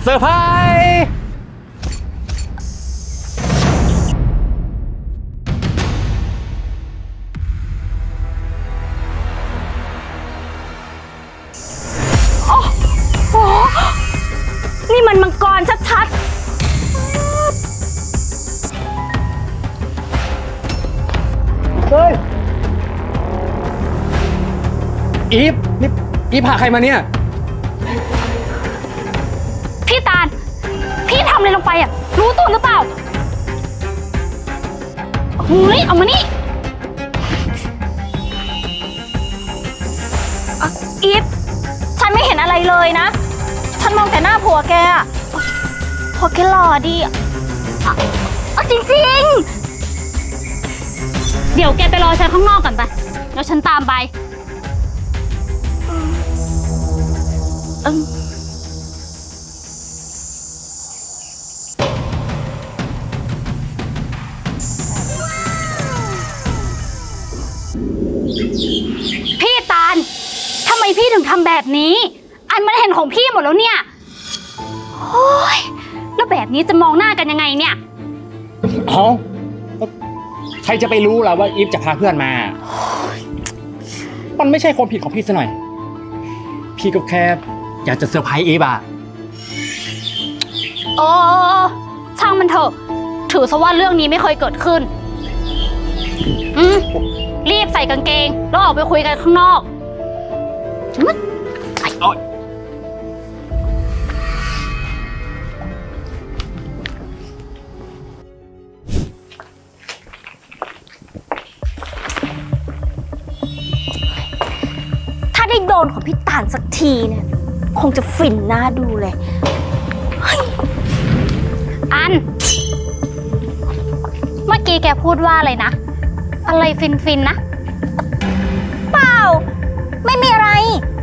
อร์ไพรส์โอ้โหนี่มันมังกรชัดๆเฮ้ยอีฟนี่อีฟพาใครมาเนี่ยพี่ตาลพี่ทำอะไรลงไปอ่ะรู้ตัวหรือเปล่าเฮ้ยเอามานี่อีฟฉันไม่เห็นอะไรเลยนะฉันมองแต่หน้าผัวแกอะผัวแกหล่อดีอ่ะจริงๆเดี๋ยวแกไปรอฉันข้างนอกก่อนไปแล้วฉันตามไปพี่ตาลทำไมพี่ถึงทำแบบนี้อันมันเห็นของพี่หมดแล้วเนี่ยโอ้ยแล้วแบบนี้จะมองหน้ากันยังไงเนี่ยอ๋อใครจะไปรู้ล่ะว่าอีฟจะพาเพื่อนมามันไม่ใช่ความผิดของพี่ซะหน่อยพี่ก็แค่อยากจะเซอร์ไพรส์อีฟอ่ะโอ้ช่างมันเถอะถือซะว่าเรื่องนี้ไม่เคยเกิดขึ้นรีบใส่กางเกงแล้วออกไปคุยกันข้างนอกถ้าได้โดนของพี่ตาลสักทีเนี่ยคงจะฟินน่าดูเลยอันเมื่อกี้แกพูดว่าอะไรนะอะไรฟินนะเปล่าไม่มีอะไร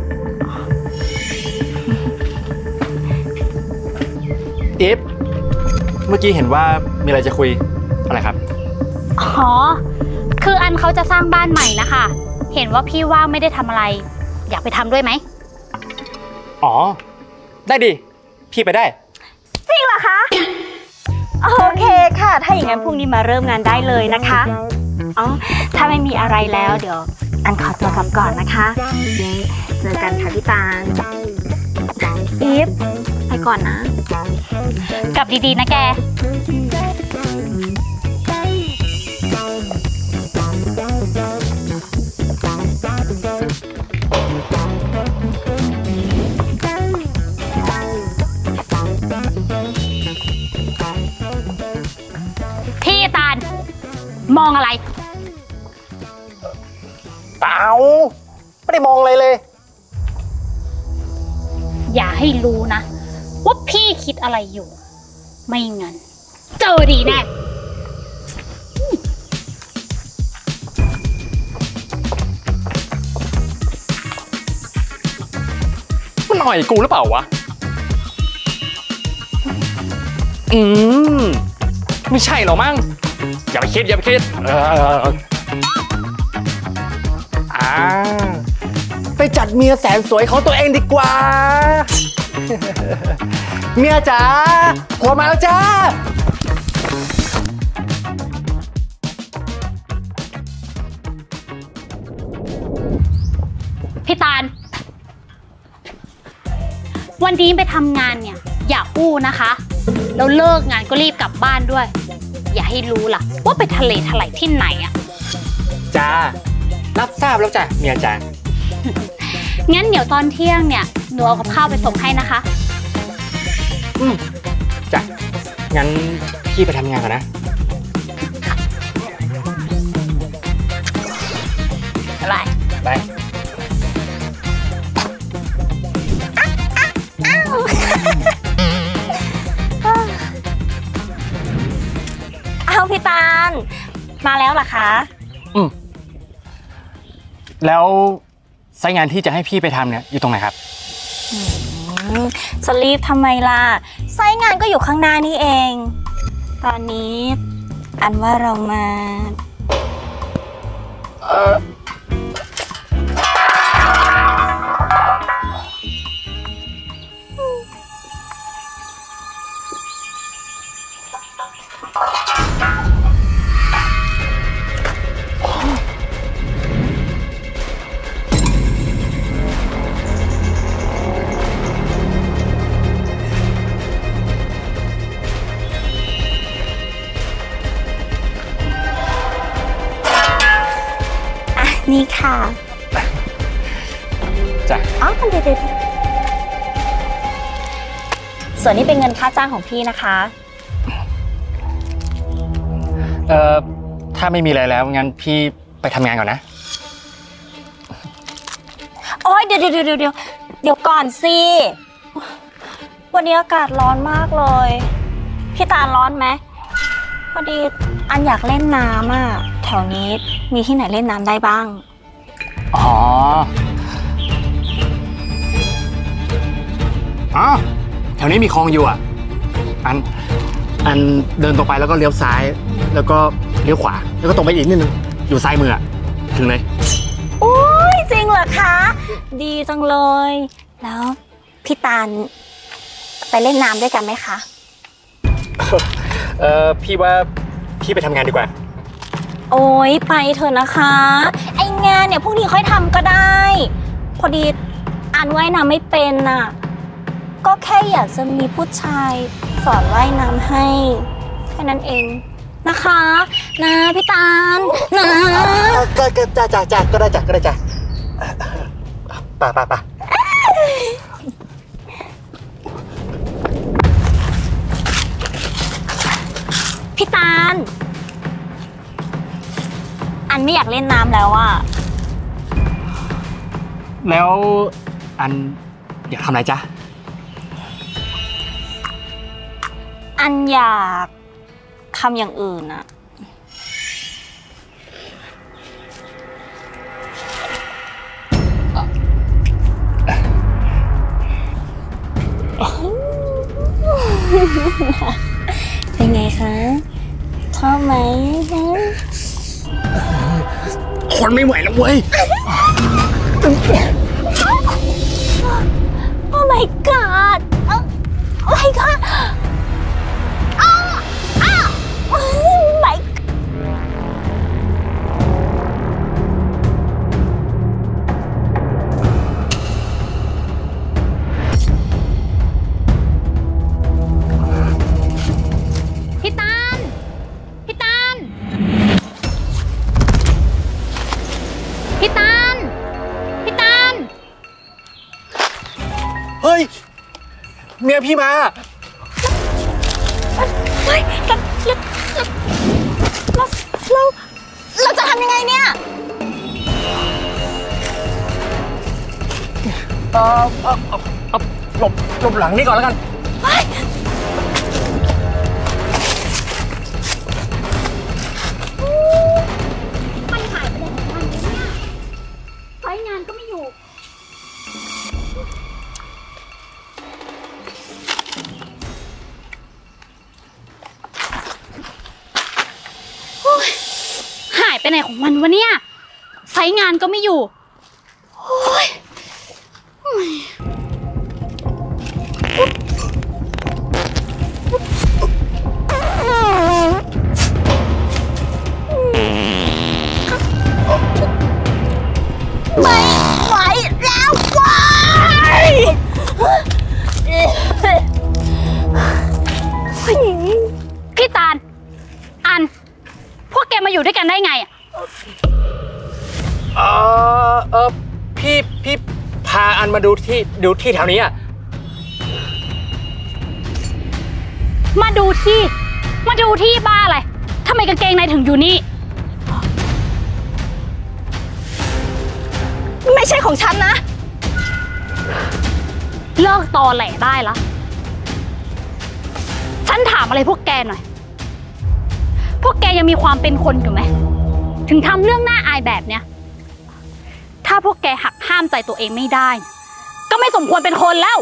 อีฟเมื่อกี้เห็นว่ามีอะไรจะคุยอะไรครับอ๋อคืออันเขาจะสร้างบ้านใหม่นะคะเห็นว่าพี่ว่างไม่ได้ทำอะไรอยากไปทำด้วยไหมอ๋อได้ดิพี่ไปได้จริงเหรอคะโอเคค่ะถ้าอย่างนั้นพรุ่งนี้มาเริ่มงานได้เลยนะคะอ๋อถ้าไม่มีอะไรแล้วเดี๋ยวอันขอตัวกลับก่อนนะคะเจอกันค่ะพี่ตาลอีฟไปก่อนนะกลับดีๆนะแกพี่ตาลมองอะไรเปล่าไม่ได้มองอะไรเลยอย่าให้รู้นะว่าพี่คิดอะไรอยู่ไม่งั้นเจอดีแน่มันหน่อยกูหรือเปล่าวะไม่ใช่หรอมั้งอย่าไปคิดไปจัดเมียแสนสวยของตัวเองดีกว่าเมียจ๋าผัวมาแล้วจ้าพี่ตาลวันนี้ไปทำงานเนี่ยอย่าอู้นะคะแล้วเลิกงานก็รีบกลับบ้านด้วยอย่าให้รู้ล่ะว่าไปทะเลถลายที่ไหนอ่ะจ้ารับทราบแล้วจ้ะเมียจ๋างั้นเดี๋ยวตอนเที่ยงเนี่ยหนูเอากับข้าวไปส่งให้นะคะจ้ะงั้นพี่ไปทำงานก่อนนะบายเอาพี่ตาลมาแล้วเหรอคะแล้วไซต์งานที่จะให้พี่ไปทำเนี่ยอยู่ตรงไหนครับจะรีบทำไมล่ะไซต์งานก็อยู่ข้างหน้านี่เองตอนนี้อันว่าเรามาค่ะจ้ะอ๋อเดี๋ยวส่วนนี้เป็นเงินค่าจ้างของพี่นะคะถ้าไม่มีอะไรแล้วงั้นพี่ไปทำงานก่อนนะโอ๊ยเดี๋ยวก่อนสิ วันนี้อากาศร้อนมากเลย พี่ตาลร้อนไหมพอดีอันอยากเล่นน้ำอ่ะแถวนี้มีที่ไหนเล่นน้ำได้บ้างอ๋อแถวนี้มีคลองอยู่อ่ะอันเดินตรงไปแล้วก็เลี้ยวซ้ายแล้วก็เลี้ยวขวาแล้วก็ตรงไปอีกนิดนึงอยู่ซ้ายมือถึงเลยโอ้ยจริงเหรอคะดีจังเลยแล้วพี่ตาลไปเล่นน้ำด้วยกันไหมคะพี่ว่าพี่ไปทำงานดีกว่าโอ้ยไปเถอะนะคะไองานเนี่ยพวกนี้ค่อยทำก็ได้พอดีอ่านว่ายน้ำไม่เป็นน่ะก็แค่อยากจะมีผู้ชายสอนว่ายน้ำให้แค่นั้นเองนะคะนะพี่ตาลนะก็ได้จ้ะไปพี่ตาลอันไม่อยากเล่นน้ำแล้วอะแล้วอันอยากทำอะไรจ๊ะอันอยากทำอย่างอื่นอะเป็นไงคะชอบไหมคนไม่ไหวแล้วเว้ยโอ้ my god โอ้ my god เฮ้ยเมียพี่มาเฮ้ยเราจะทำยังไงเนี่ยหลบหลังนี่ก่อนแล้วกันมันหายไปไหนของมันเนี่ยไฟงานก็ไม่อยู่หายไปไหนของมันวะเนี่ยไซต์งานก็ไม่อยู่โอ้ยไม่ไหวแล้วว้ายพี่ตาลอันพวกแกมาอยู่ด้วยกันได้ไงอ่ะพี่พาอันมาดูที่แถวนี้อ่ะมาดูที่บ้าอะไรทำไมกางเกงในถึงอยู่นี่ไม่ใช่ของฉันนะเลิกตอแหลได้ละฉันถามอะไรพวกแกหน่อยพวกแกยังมีความเป็นคนอยู่ไหมถึงทำเรื่องน่าอายแบบเนี้ยถ้าพวกแกหักห้ามใจตัวเองไม่ได้ก็ไม่สมควรเป็นคนแล้ว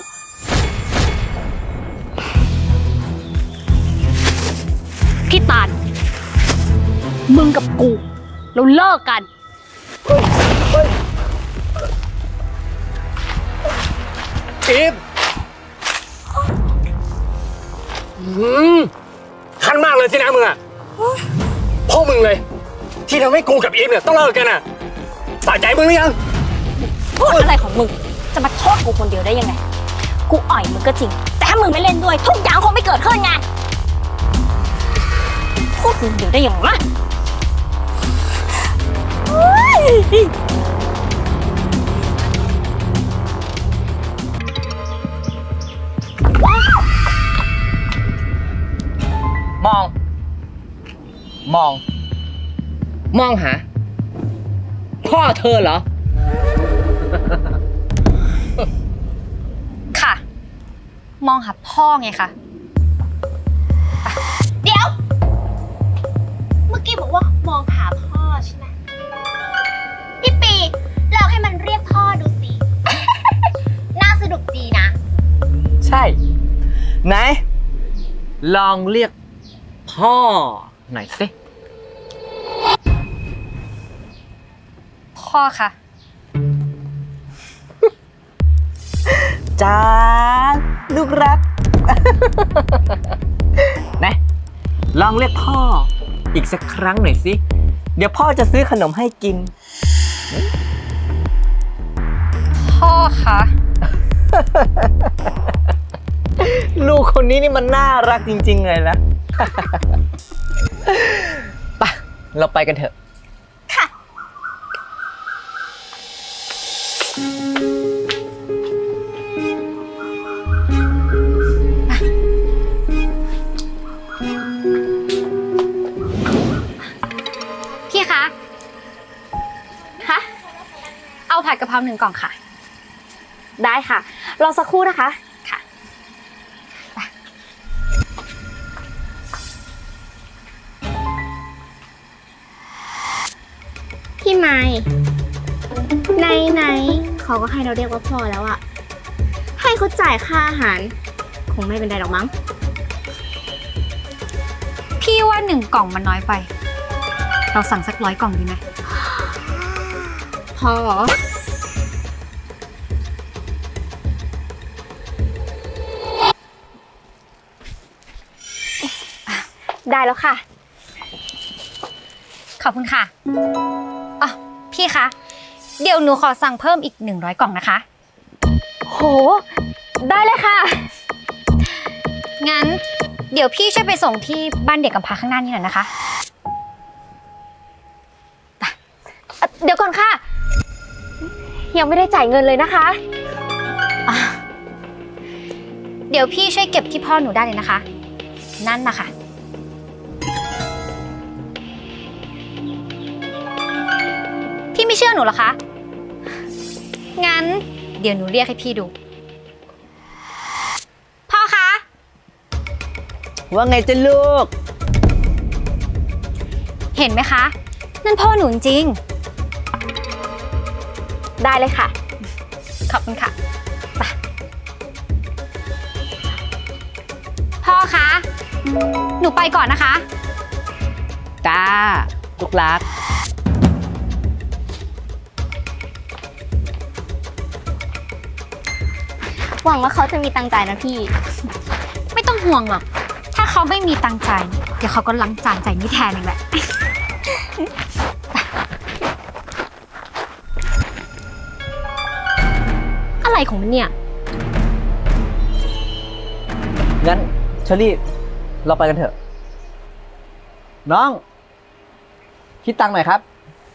พี่ตาลมึงกับกูเราเลิกกันอีฟคันมากเลยสินะมึงอ่ะพ่อมึงเลยที่ทำให้กูกับอีฟเนี่ยต้องเลิกกันอ่ะสะใจมึงหรือยังพูดอะไรของมึงจะมาโทษกูคนเดียวได้ยังไงกูอ่อยมึงก็จริงแต่ถ้ามึงไม่เล่นด้วยทุกอย่างคงไม่เกิดขึ้นไงพูดคนเดียวได้ยังไงมองหาพ่อเธอเหรอค่ะ มองหาพ่อไงคะเดี๋ยว เมื่อกี้บอกว่ามองหาพ่อใช่ไหมพี่ปีลองให้มันเรียกพ่อดูสิ น่าสนุกดีนะใช่ ไหน ลองเรียกพ่อหน่อยสิพ่อค่ะจ้าลูกรัก นะลองเรียกพ่ออีกสักครั้งหน่อยสิ เดี๋ยวพ่อจะซื้อขนมให้กินพ่อคะลูกคนนี้นี่มันน่ารักจริงๆเลยนะ ไปเราไปกันเถอะค่ะพี่คะคะเอาผัดกะเพรา1 กล่องค่ะได้ค่ะ รอสักครู่นะคะค่ะพี่ไม้ไหนเขาก็ให้เราเรียกว่าพ่อแล้วอะให้เขาจ่ายค่าอาหาร คงไม่เป็นไรหรอกมั้งพี่ว่า1 กล่องมันน้อยไป เราสั่งสัก100 กล่องดีไหมพอเหรอ ได้แล้วค่ะขอบคุณค่ะอ๋อพี่คะ เดี๋ยวหนูขอสั่งเพิ่มอีก100 กล่องนะคะโห ได้เลยค่ะงั้นเดี๋ยวพี่ช่วยไปส่งที่บ้านเด็กกำพร้าข้างหน้านี่หน่อยนะคะเดี๋ยวก่อนค่ะ ยังไม่ได้จ่ายเงินเลยนะคะเดี๋ยวพี่ช่วยเก็บที่พ่อหนูได้เลยนะคะ นั่นนะคะพี่ไม่เชื่อหนูเหรอคะ งั้นเดี๋ยวหนูเรียกให้พี่ดู พ่อคะว่าไงจ๊ะลูกเห็นไหมคะ นั่นพ่อหนูจริงได้เลยค่ะขอบคุณค่ะไปพ่อคะ หนูไปก่อนนะคะจ้า ลูกรักหวังว่าเขาจะมีตังค์จ่ายนะพี่ไม่ต้องห่วงหรอก ถ้าเขาไม่มีตังค์จ่ายเดี๋ยวเขาก็ล้างจานจ่ายนี่แทนเองแหละอะไรของมันเนี่ยงั้นเชอรี่ เราไปกันเถอะ น้อง คิดตังค์หน่อยครับ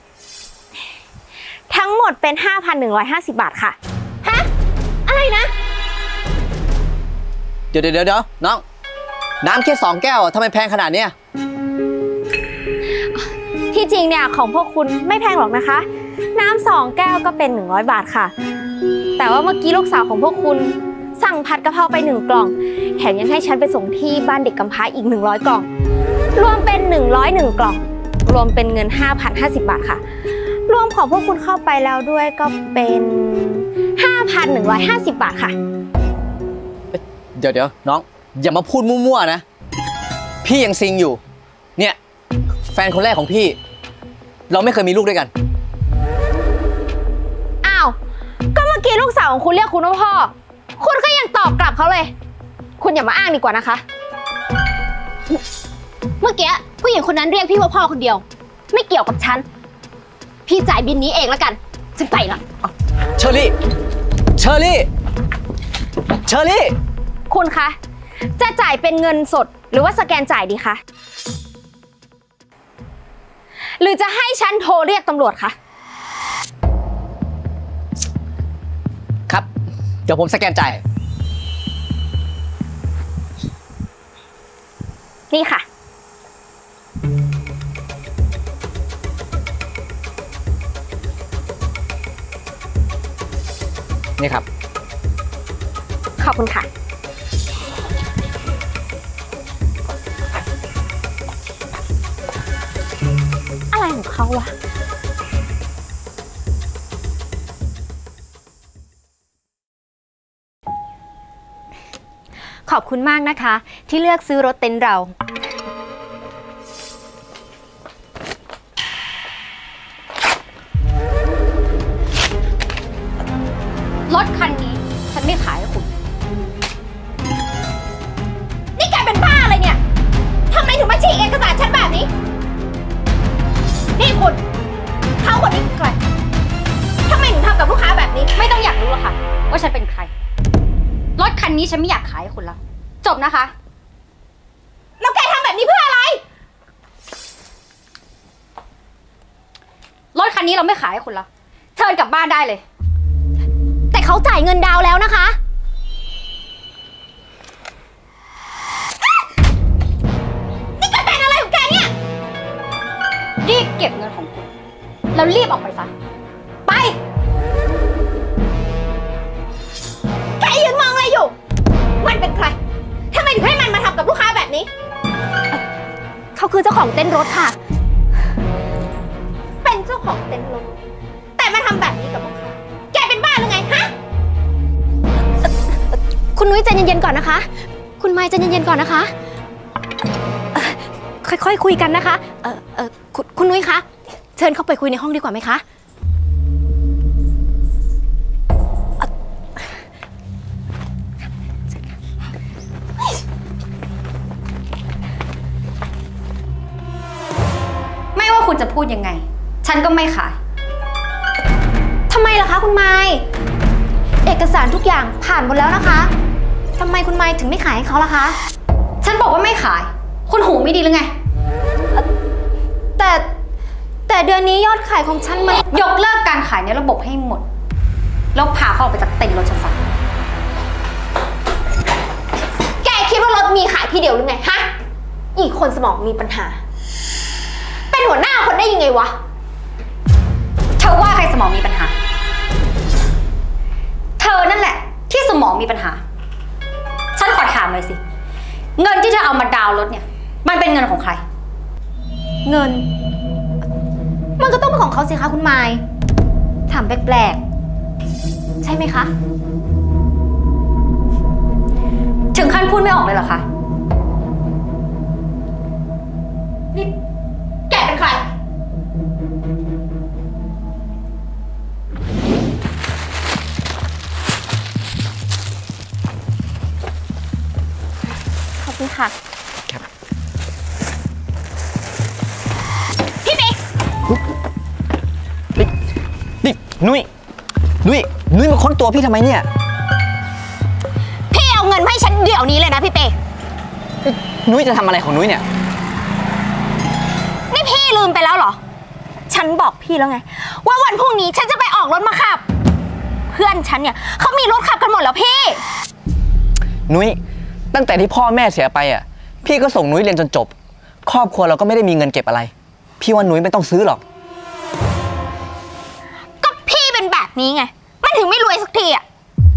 ทั้งหมดเป็น 5,150 บาทค่ะ ฮะ อะไรนะเดี๋ยวน้อง น้ำแค่2 แก้วทำไมแพงขนาดเนี้ยที่จริงเนี่ยของพวกคุณไม่แพงหรอกนะคะ น้ำ2 แก้วก็เป็น100 บาทค่ะ แต่ว่าเมื่อกี้ลูกสาวของพวกคุณสั่งผัดกะเพราไป1 กล่อง แถมยังให้ฉันไปส่งที่บ้านเด็กกำพร้าอีก100 กล่อง รวมเป็น101 กล่อง รวมเป็นเงิน 5,050 บาทค่ะ รวมของพวกคุณเข้าไปแล้วด้วยก็เป็น 5,150 บาทค่ะเดี๋ยวน้อง อย่ามาพูดมั่วๆนะ พี่ยังซิงอยู่ เนี่ย แฟนคนแรกของพี่ เราไม่เคยมีลูกด้วยกันอ้าว ก็เมื่อกี้ลูกสาวของคุณเรียกคุณว่าพ่อ คุณก็ยังตอบกลับเขาเลย คุณอย่ามาอ้างดีกว่านะคะ เมื่อกี้ผู้หญิงคนนั้นเรียกพี่ว่าพ่อคนเดียว ไม่เกี่ยวกับฉัน พี่จ่ายบินนี้เองแล้วกันฉันไปละเชอรี่คุณคะ จะจ่ายเป็นเงินสดหรือว่าสแกนจ่ายดีคะ หรือจะให้ฉันโทรเรียกตำรวจคะครับ เดี๋ยวผมสแกนจ่ายนี่ค่ะนี่ครับขอบคุณค่ะ อะไรของเขาวะขอบคุณมากนะคะ ที่เลือกซื้อรถเต็นท์เรา รถคันนี้ฉันไม่ขายให้คุณนี่แกเป็นบ้าอะไรเนี่ย ทำไมถึงมาฉีกเอกสารฉันแบบนี้ นี่คุณ เขาคนนี้คือใคร ทำไมถึงทำกับลูกค้าแบบนี้ไม่ต้องอยากรู้หรอกค่ะ ว่าฉันเป็นใคร รถคันนี้ฉันไม่อยากขายให้คุณแล้ว จบนะคะแล้วแกทำแบบนี้เพื่ออะไรรถคันนี้เราไม่ขายให้คุณแล้ว เชิญกลับบ้านได้เลยแต่เขาจ่ายเงินดาวน์แล้วนะคะ นี่แกเป็นอะไรของแกเนี่ยรีบเก็บเงินของคุณ แล้วรีบออกไปซะไป แกยืนมองอะไรอยู่ มันเป็นใคร ทำไมถึงให้มันมาทำกับลูกค้าแบบนี้ เขาคือเจ้าของเต็นท์รถค่ะ เป็นเจ้าของเต็นท์รถ แต่มาทำแบบนี้กับลูกค้า แกเป็นบ้าหรือไงฮะ คุณนุ้ยใจเย็นๆก่อนนะคะ คุณไมค์ใจเย็นๆก่อนนะคะค่อยๆคุยกันนะคะคุณนุ้ยคะ เชิญเข้าไปคุยในห้องดีกว่าไหมคะไม่ว่าคุณจะพูดยังไง ฉันก็ไม่ขายทำไมล่ะคะคุณไมค์เอกสารทุกอย่างผ่านหมดแล้วนะคะทำไมคุณไมค์ถึงไม่ขายให้เขาล่ะคะฉันบอกว่าไม่ขาย คุณหูไม่ดีหรือไงแต่เดือนนี้ยอดขายของฉันมันยกเลิกการขายในระบบให้หมด แล้วพาเขาออกไปจากเต็นท์รถฉันซะแกคิดว่ารถมีขายที่เดียวหรือไงฮะ อีกคนสมองมีปัญหา เป็นหัวหน้าคนได้ยังไงวะเธอว่าใครสมองมีปัญหา เธอนั่นแหละที่สมองมีปัญหา ฉันขอถามเลยสิ เงินที่เธอเอามาดาวน์รถเนี่ย มันเป็นเงินของใครเงิน มันก็ต้องเป็นของเขาสิคะคุณไมค์ถามแปลกๆ ใช่ไหมคะถึงขั้นพูดไม่ออกเลยเหรอคะนี่แกเป็นใคร ขอบคุณค่ะ พี่เมย์นี่นุ้ยมาค้นตัวพี่ทำไมเนี่ยพี่เอาเงินมาให้ฉันเดี๋ยวนี้เลยนะพี่เป้นุ้ยจะทำอะไรของนุ้ยเนี่ยนี่พี่ลืมไปแล้วเหรอ ฉันบอกพี่แล้วไง ว่าวันพรุ่งนี้ฉันจะไปออกรถมาขับ เพื่อนฉันเนี่ยเขามีรถขับกันหมดแล้วพี่นุ้ยตั้งแต่ที่พ่อแม่เสียไปอ่ะพี่ก็ส่งนุ้ยเรียนจนจบ ครอบครัวเราก็ไม่ได้มีเงินเก็บอะไร พี่ว่านุ้ยไม่ต้องซื้อหรอกก็พี่เป็นแบบนี้ไง มันถึงไม่รวยสักทีอ่ะ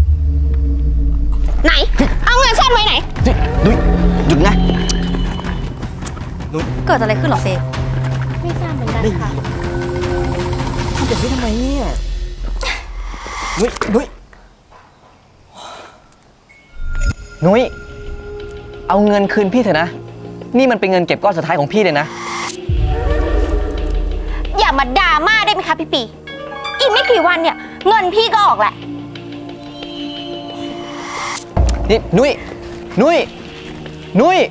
ไหน เอาเงินซ่อนไว้ไหนนุ้ยหยุดนะเกิดอะไรขึ้นหรอเฟย์ไม่ทราบเหมือนกันค่ะทำแบบนี้ทำไมเนี่ยนุ้ยเอาเงินคืนพี่เถอะนะ นี่มันเป็นเงินเก็บก้อนสุดท้ายของพี่เลยนะอย่ามาด่าม่าได้ไหมคะพี่ปี อีกไม่กี่วันเนี่ยเงินพี่ก็ออกแหละนี่นุ้ย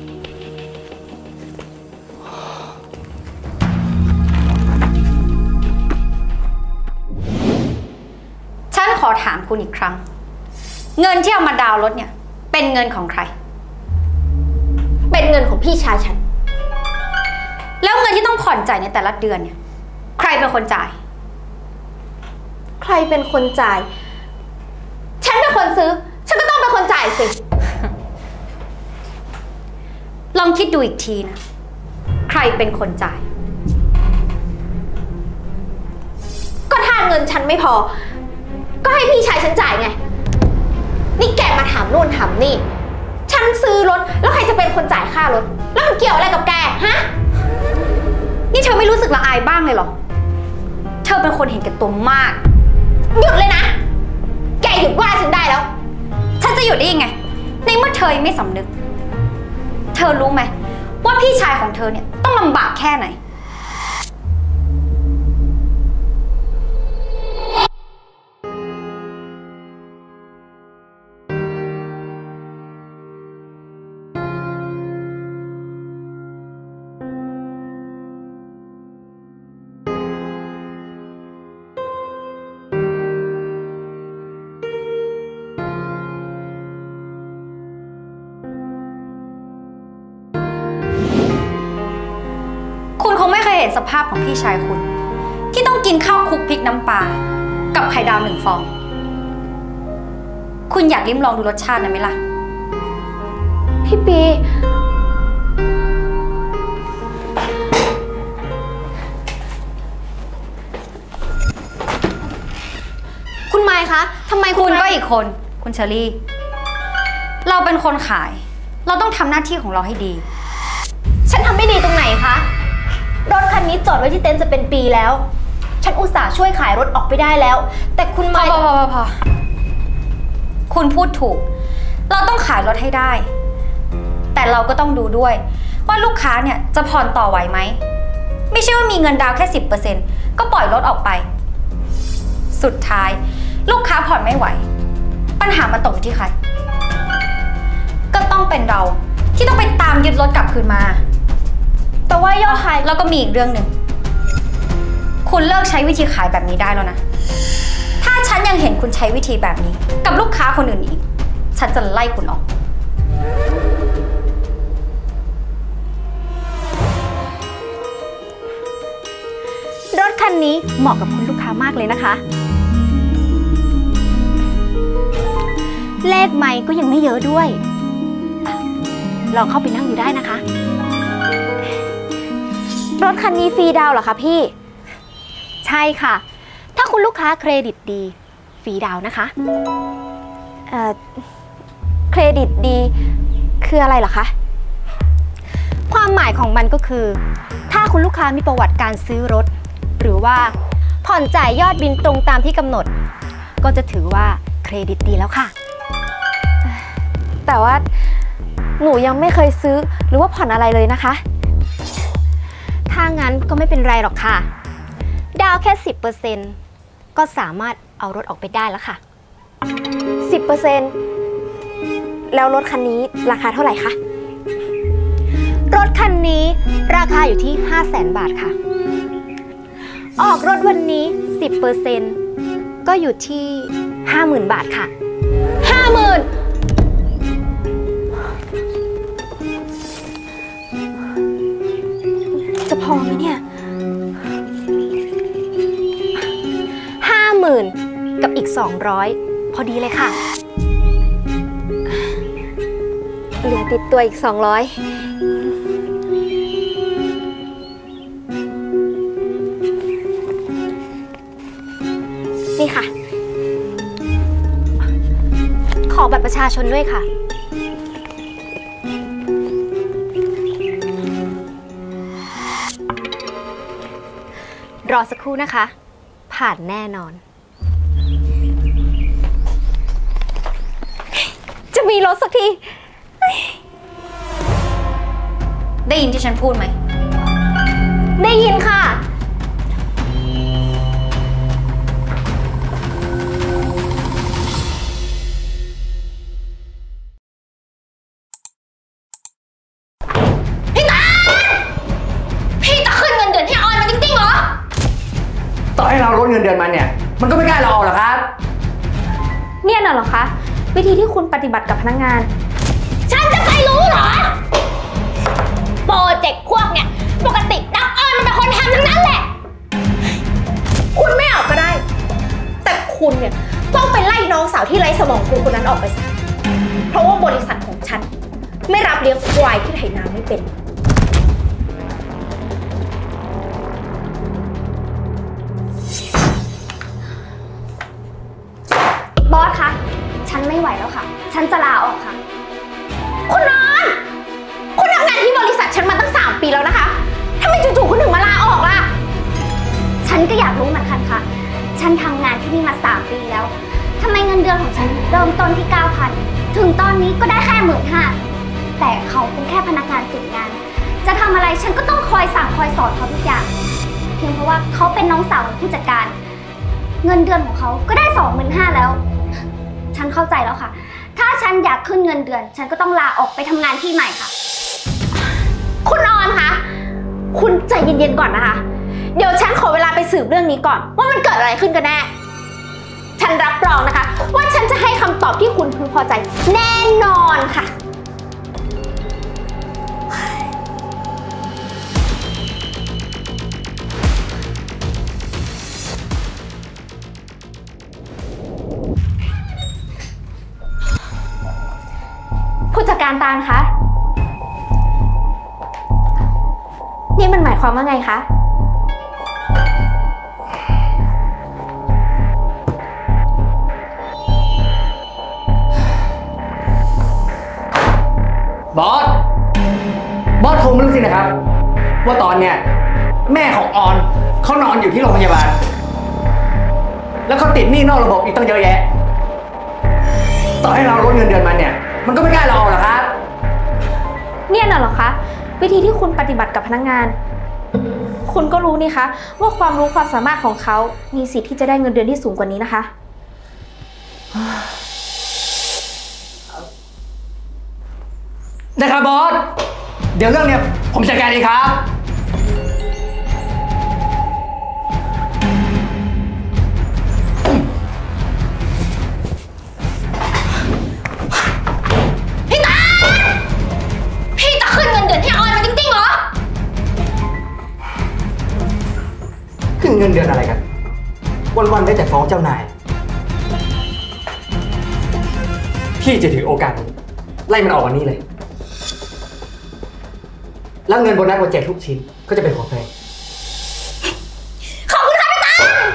ฉันขอถามคุณอีกครั้ง เงินที่เอามาดาวน์รถเนี่ย เป็นเงินของใครเป็นเงินของพี่ชายฉันแล้วเงินที่ต้องผ่อนจ่ายในแต่ละเดือนเนี่ย ใครเป็นคนจ่ายใครเป็นคนจ่าย ฉันเป็นคนซื้อ ฉันก็ต้องเป็นคนจ่ายสิลองคิดดูอีกทีนะ ใครเป็นคนจ่ายก็ถ้าเงินฉันไม่พอก็ให้พี่ชายฉันจ่ายไงนี่แกมาถามนู่นถามนี่ฉันซื้อรถแล้วใครจะเป็นคนจ่ายค่ารถแล้วมันเกี่ยวอะไรกับแกฮะนี่เธอไม่รู้สึกละอายบ้างเลยเหรอเธอเป็นคนเห็นแก่ตัวมากหยุดเลยนะแกหยุดว่าฉันได้แล้วฉันจะหยุดได้ยังไงในเมื่อเธอยังไม่สำนึกเธอรู้ไหมว่าพี่ชายของเธอเนี่ยต้องลำบากแค่ไหนคุณคงไม่เคยเห็นสภาพของพี่ชายคุณที่ต้องกินข้าวคลุกพริกน้ำปลากับไข่ดาว1 ฟองคุณอยากลิ้มลองดูรสชาตินะไหมล่ะพี่ปีคุณไมค์คะทำไมคุณก็อีกคนคุณเชอรี่เราเป็นคนขายเราต้องทำหน้าที่ของเราให้ดีฉันทำไม่ดีตรงไหนคะรถคันนี้จอดไว้ที่เต็นท์จะเป็นปีแล้วฉันอุตส่าห์ช่วยขายรถออกไปได้แล้วแต่คุณไมค์พอคุณพูดถูกเราต้องขายรถให้ได้แต่เราก็ต้องดูด้วยว่าลูกค้าเนี่ยจะผ่อนต่อไหวไหมไม่ใช่ว่ามีเงินดาวแค่ 10% ก็ปล่อยรถออกไปสุดท้ายลูกค้าผ่อนไม่ไหวปัญหามาตกอยู่ที่ใครก็ต้องเป็นเราที่ต้องไปตามยึดรถกลับคืนมาแต่ว่ายอดขายแล้วก็มีอีกเรื่องหนึ่งคุณเลิกใช้วิธีขายแบบนี้ได้แล้วนะถ้าฉันยังเห็นคุณใช้วิธีแบบนี้กับลูกค้าคนอื่นอีกฉันจะไล่คุณออกรถคันนี้เหมาะกับคุณลูกค้ามากเลยนะคะเลขไมค์ก็ยังไม่เยอะด้วยลองเข้าไปนั่งดูได้นะคะรถคันนี้ฟรีดาวน์เหรอคะพี่ใช่ค่ะถ้าคุณลูกค้าเครดิตดีฟรีดาวน์นะคะเครดิตดีคืออะไรเหรอคะความหมายของมันก็คือถ้าคุณลูกค้ามีประวัติการซื้อรถหรือว่าผ่อนจ่ายยอดบินตรงตามที่กำหนดก็จะถือว่าเครดิตดีแล้วค่ะแต่ว่าหนูยังไม่เคยซื้อหรือว่าผ่อนอะไรเลยนะคะถ้างั้นก็ไม่เป็นไรหรอกค่ะดาวแค่ 10% ก็สามารถเอารถออกไปได้แล้วค่ะ 10% แล้วรถคันนี้ราคาเท่าไหร่คะรถคันนี้ราคาอยู่ที่ 500,000 บาทค่ะออกรถวันนี้ 10% ก็อยู่ที่ 50,000 บาทค่ะ 50,000จะพอไหมเนี่ย 50,000 กับอีก 200 พอดีเลยค่ะเหลือติดตัวอีก 200นี่ค่ะขอบัตรประชาชนด้วยค่ะรอสักครู่นะคะผ่านแน่นอนจะมีรถสักทีได้ยินที่ฉันพูดไหมได้ยินค่ะต่อให้เราลดเงินเดือนมันเนี่ยมันก็ไม่กล้าเราออกหรอกครับเนี่ยน่ะเหรอคะวิธีที่คุณปฏิบัติกับพนักงานฉันจะไปรู้เหรอโปรเจกต์พวกเนี่ยปกตินักอ้อนมันเป็นคนทำทั้งนั้นแหละคุณไม่ออกก็ได้แต่คุณเนี่ยต้องไปไล่น้องสาวที่ไร้สมองคุณคนนั้นออกไปซะเพราะว่าบริษัทของฉันไม่รับเลี้ยงควายที่ไถนาไม่เป็นไม่ไหวแล้วค่ะฉันจะลาออกค่ะคุณนอนคุณทำงานที่บริษัทฉันมาตั้ง3 ปีแล้วนะคะทำไมจู่ๆคุณถึงมาลาออกล่ะฉันก็อยากรู้เหมือนกันค่ะฉันทำงานที่นี่มา3 ปีแล้วทำไมเงินเดือนของฉันเริ่มต้นที่ 9,000 ถึงตอนนี้ก็ได้แค่15,000แต่เขาเป็นแค่พนักงานฝึกงานจะทำอะไรฉันก็ต้องคอยสั่งคอยสอนเขาทุกอย่างเพียงเพราะว่าเขาเป็นน้องสาวของผู้จัดการเงินเดือนของเขาก็ได้ 25,000แล้วฉันเข้าใจแล้วค่ะถ้าฉันอยากขึ้นเงินเดือนฉันก็ต้องลาออกไปทำงานที่ใหม่ค่ะคุณออนคะคุณใจเย็นๆก่อนนะคะเดี๋ยวฉันขอเวลาไปสืบเรื่องนี้ก่อนว่ามันเกิดอะไรขึ้นกันแน่ฉันรับรองนะคะว่าฉันจะให้คำตอบที่คุณพึงพอใจแน่นอนค่ะผู้จัดการตาลคะนี่มันหมายความว่าไงคะบอสคงไม่รู้สินะครับว่าตอนเนี้ยแม่ของออนเขานอนอยู่ที่โรงพยาบาลแล้วเขาติดหนี้นอกระบบอีกตั้งเยอะแยะต่อให้เราลดเงินเดือนมันเนี่ยมันก็ไม่กล้าเราหรอกครับเนี่ยน่ะเหรอคะวิธีที่คุณปฏิบัติกับพนักงานคุณก็รู้นี่คะว่าความรู้ความสามารถของเขามีสิทธิ์ที่จะได้เงินเดือนที่สูงกว่านี้นะคะนะครับบอสเดี๋ยวเรื่องเนี้ยผมจัดการเองครับพี่ตาพี่จะขึ้นเงินเดือนให้ออนมันจริงๆเหรอขึ้นเงินเดือนอะไรกันวันๆได้แต่ฟ้องเจ้านายพี่จะถือโอกาสไล่มันออกวันนี้เลยแล้วเงินโบนัสโปรเจกต์ทุกชิ้นก็จะเป็นของเธอขอบคุณค่ะพี่ตา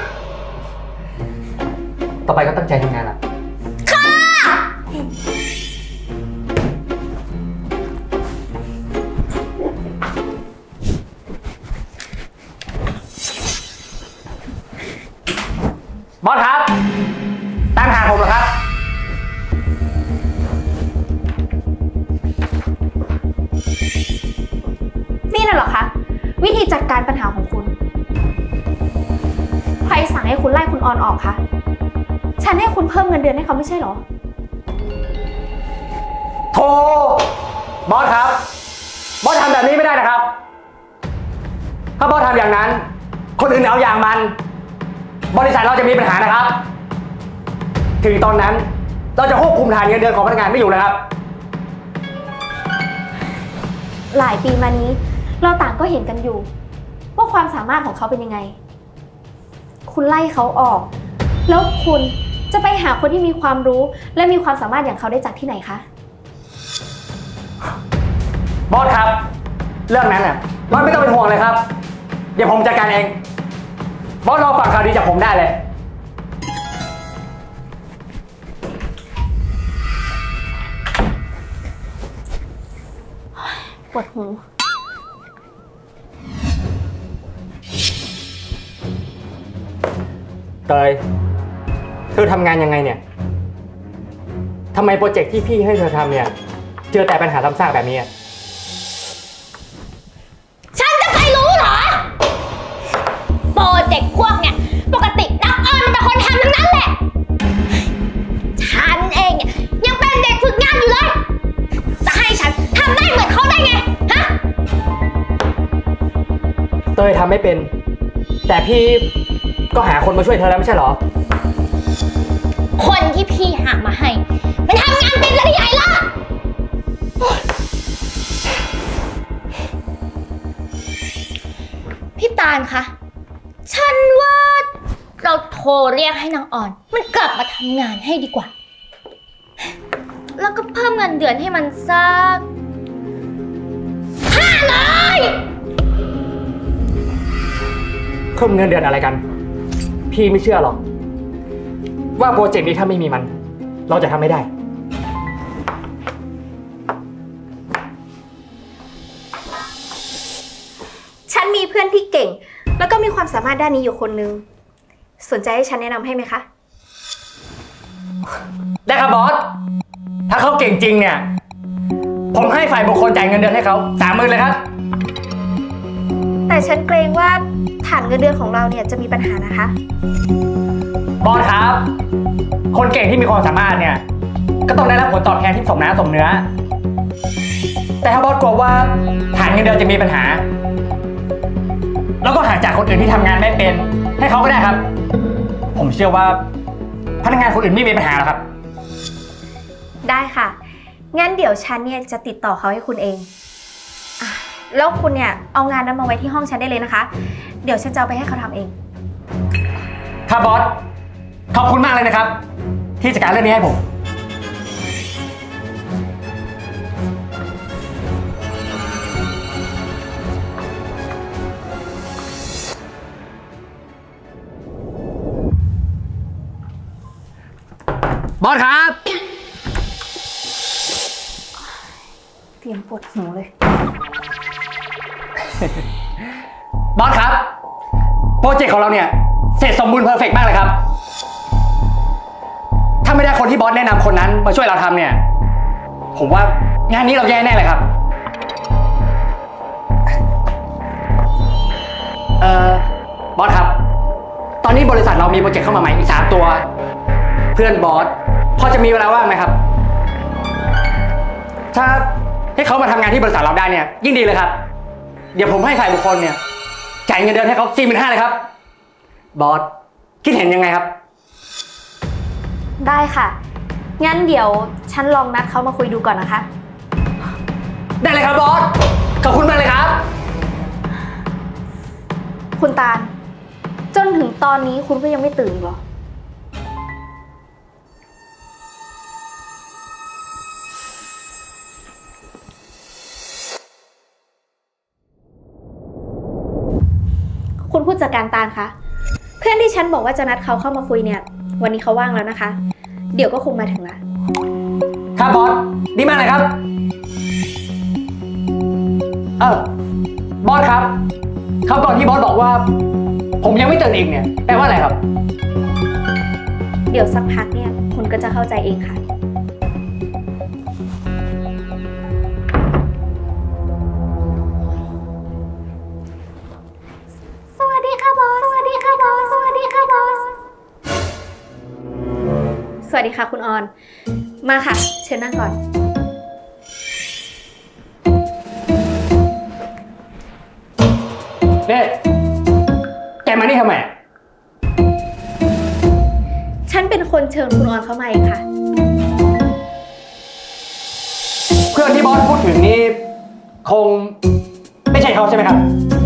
ต่อไปก็ตั้งใจทำงานละค่ะบอสครับตามหาผมเหรอครับนี่น่ะเหรอคะวิธีจัดการปัญหาของคุณใครสั่งให้คุณไล่คุณออนออกคะฉันให้คุณเพิ่มเงินเดือนให้เขาไม่ใช่เหรอโธ่บอสครับบอสทำแบบนี้ไม่ได้นะครับถ้าบอสทำอย่างนั้นคนอื่นเอาอย่างมันบริษัทเราจะมีปัญหานะครับถึงตอนนั้นเราจะควบคุมฐานเงินเดือนของพนักงานไม่อยู่แล้วครับหลายปีมานี้เราต่างก็เห็นกันอยู่ว่าความสามารถของเขาเป็นยังไงคุณไล่เขาออกแล้วคุณจะไปหาคนที่มีความรู้และมีความสามารถอย่างเขาได้จากที่ไหนคะบอสครับเรื่องนั้นน่ะบอสไม่ต้องเป็นห่วงเลยครับเดี๋ยวผมจัดการเองบอสรอฟังข่าวดีจากผมได้เลยปวดหูเตยเธอทำงานยังไงเนี่ยทำไมโปรเจกต์ที่พี่ให้เธอทำเนี่ยเจอแต่ปัญหาซ้ำซากแบบนี้ฉันจะไปรู้เหรอโปรเจกต์พวกเนี่ยปกติน้ำอ้อนเป็นคนทำทั้งนั้นแหละฉันเองเนี่ยยังเป็นเด็กฝึกงานอยู่เลยจะให้ฉันทำได้เหมือนเขาได้ไงฮะเตยทำไม่เป็นแต่พี่ก็หาคนมาช่วยเธอแล้วไม่ใช่เหรอคนที่พี่หามาให้มันทำงานเป็นอะไรใหญ่ล่ะพี่ตาลคะฉันว่าเราโทรเรียกให้นางอ่อนมันกลับมาทำงานให้ดีกว่าแล้วก็เพิ่มเงินเดือนให้มันสักเพิ่มเงินเดือนอะไรกันพี่ไม่เชื่อหรอกว่าโปรเจกต์นี้ถ้าไม่มีมันเราจะทำไม่ได้เก่ง แล้วก็มีความสามารถด้านนี้อยู่คนนึงสนใจให้ฉันแนะนำให้ไหมคะได้ครับบอส ถ้าเขาเก่งจริงเนี่ย ผมให้ฝ่ายบุคคลจ่ายเงินเดือนให้เขา30,000เลยครับแต่ฉันเกรงว่าฐานเงินเดือนของเราเนี่ยจะมีปัญหานะคะบอสครับ คนเก่งที่มีความสามารถเนี่ย ก็ต้องได้รับผลตอบแทนที่สมน้ำสมเนื้อ แต่ถ้าบอสกลัวว่าฐานเงินเดือนจะมีปัญหา แล้วก็หาจากคนอื่นที่ทำงานไม่เป็นให้เขาก็ได้ครับ ผมเชื่อว่าพนักงานคนอื่นไม่มีปัญหาหรอกครับได้ค่ะ งั้นเดี๋ยวฉันเนี่ยจะติดต่อเขาให้คุณเองอ่ะแล้วคุณเนี่ยเอางานนั้นมาไว้ที่ห้องฉันได้เลยนะคะ เดี๋ยวฉันจะเอาไปให้เขาทำเองครับบอส ขอบคุณมากเลยนะครับ ที่จัดการเรื่องนี้ให้ผม บอสครับเตรียมปวดหูเลยบอสครับ โปรเจกต์ของเราเนี่ยเสร็จสมบูรณ์เพอร์เฟกต์มากเลยครับ ถ้าไม่ได้คนที่บอสแนะนำคนนั้นมาช่วยเราทำเนี่ย ผมว่างานนี้เราแย่แน่เลยครับ บอสครับ ตอนนี้บริษัทเรามีโปรเจกต์เข้ามาใหม่อีก3 ตัว เพื่อนบอสพอจะมีเวลาว่างไหมครับ ถ้าให้เขามาทำงานที่บริษัทเราได้เนี่ยยิ่งดีเลยครับ เดี๋ยวผมให้ฝ่ายบุคคลเนี่ยจ่ายเงินเดือนให้เขา45,000เลยครับ บอสคิดเห็นยังไงครับได้ค่ะ งั้นเดี๋ยวฉันลองนัดเขามาคุยดูก่อนนะคะได้เลยครับบอส ขอบคุณมากเลยครับคุณตาล จนถึงตอนนี้คุณก็ยังไม่ตื่นอีกเหรอ คุณผู้จัดการตาลคะ เพื่อนที่ฉันบอกว่าจะนัดเขาเข้ามาคุยเนี่ย วันนี้เขาว่างแล้วนะคะ เดี๋ยวก็คงมาถึงละครับบอส ดีมากเลยครับ บอสครับเขาก่อนที่บอสบอกว่า ผมยังไม่ตื่นอีกเนี่ยแปลว่าอะไรครับเดี๋ยวสักพักเนี่ยคุณก็จะเข้าใจเองค่ะ สวัสดีค่ะบอส สวัสดีค่ะบอส สวัสดีค่ะบอส สวัสดีค่ะคุณออน มาค่ะ เชิญนั่งก่อนเนี่ยแกมานี่ทำไมฉันเป็นคนเชิญคุณออนเข้ามาเองค่ะเพื่อนที่บอสพูดถึงนี่คงไม่ใช่เขาใช่ไหมครับ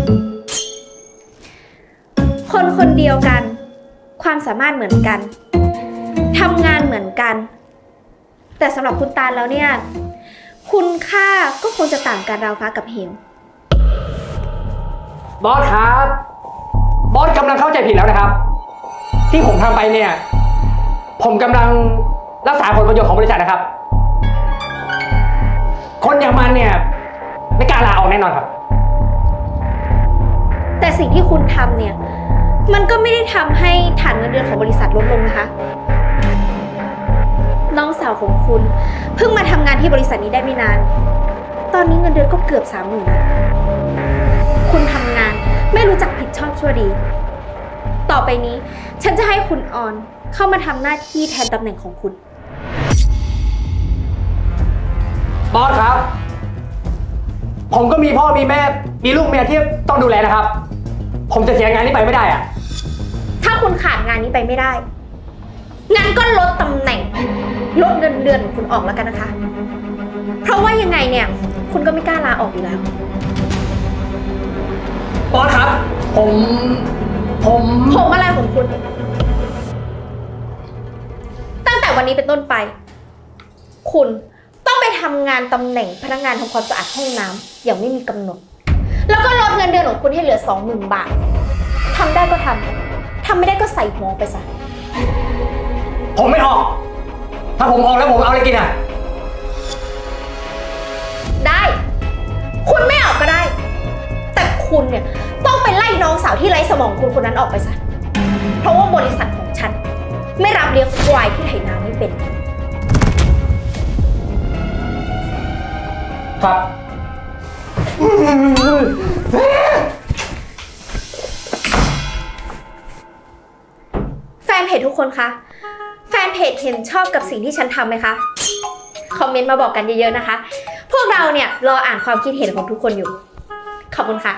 คนคนเดียวกัน ความสามารถเหมือนกัน ทำงานเหมือนกัน แต่สำหรับคุณตาลแล้วเนี่ย คุณค่าก็คงจะต่างกันราวฟ้ากับเหวบอสครับ บอสกำลังเข้าใจผิดแล้วนะครับ ที่ผมทำไปเนี่ย ผมกำลังรักษาผลประโยชน์ของบริษัทนะครับ คนอย่างมันเนี่ยไม่กล้าลาออกแน่นอนครับแต่สิ่งที่คุณทำเนี่ย มันก็ไม่ได้ทำให้ฐานเงินเดือนของบริษัทลดลงนะคะ น้องสาวของคุณเพิ่งมาทำงานที่บริษัทนี้ได้ไม่นาน ตอนนี้เงินเดือนก็เกือบ30,000นะคุณทำงานไม่รู้จักผิดชอบชั่วดี ต่อไปนี้ฉันจะให้คุณออนเข้ามาทำหน้าที่แทนตำแหน่งของคุณบอสครับ ผมก็มีพ่อมีแม่มีลูกเมียที่ต้องดูแลนะครับ ผมจะเสียงานนี้ไปไม่ได้อะถ้าคุณขาดงานนี้ไปไม่ได้ งั้นก็ลดตำแหน่ง ลดเงินเดือนของคุณออกแล้วกันนะคะ เพราะว่ายังไงเนี่ย คุณก็ไม่กล้าลาออกอยู่แล้วบอสครับ ผมอะไรของคุณ ตั้งแต่วันนี้เป็นต้นไป คุณต้องไปทำงานตำแหน่งพนักงานทำความสะอาดห้องน้ำอย่างไม่มีกำหนด แล้วก็ลดเงินเดือนของคุณให้เหลือ 20,000 บาททำได้ก็ทำไม่ได้ก็ใส่หัวไปซะผมไม่ออก ถ้าผมออกแล้วผมเอาอะไรกินอ่ะได้ คุณไม่ออกก็ได้ แต่คุณเนี่ยต้องไปไล่น้องสาวที่ไร้สมองคุณคนนั้นออกไปซะ เพราะว่าบริษัทของฉันไม่รับเลี้ยงควายที่ไถนาไม่เป็นครับแฟนเพจทุกคนคะ แฟนเพจเห็นชอบกับสิ่งที่ฉันทำไหมคะ คอมเมนต์มาบอกกันเยอะๆนะคะ พวกเราเนี่ยรออ่านความคิดเห็นของทุกคนอยู่ ขอบคุณค่ะ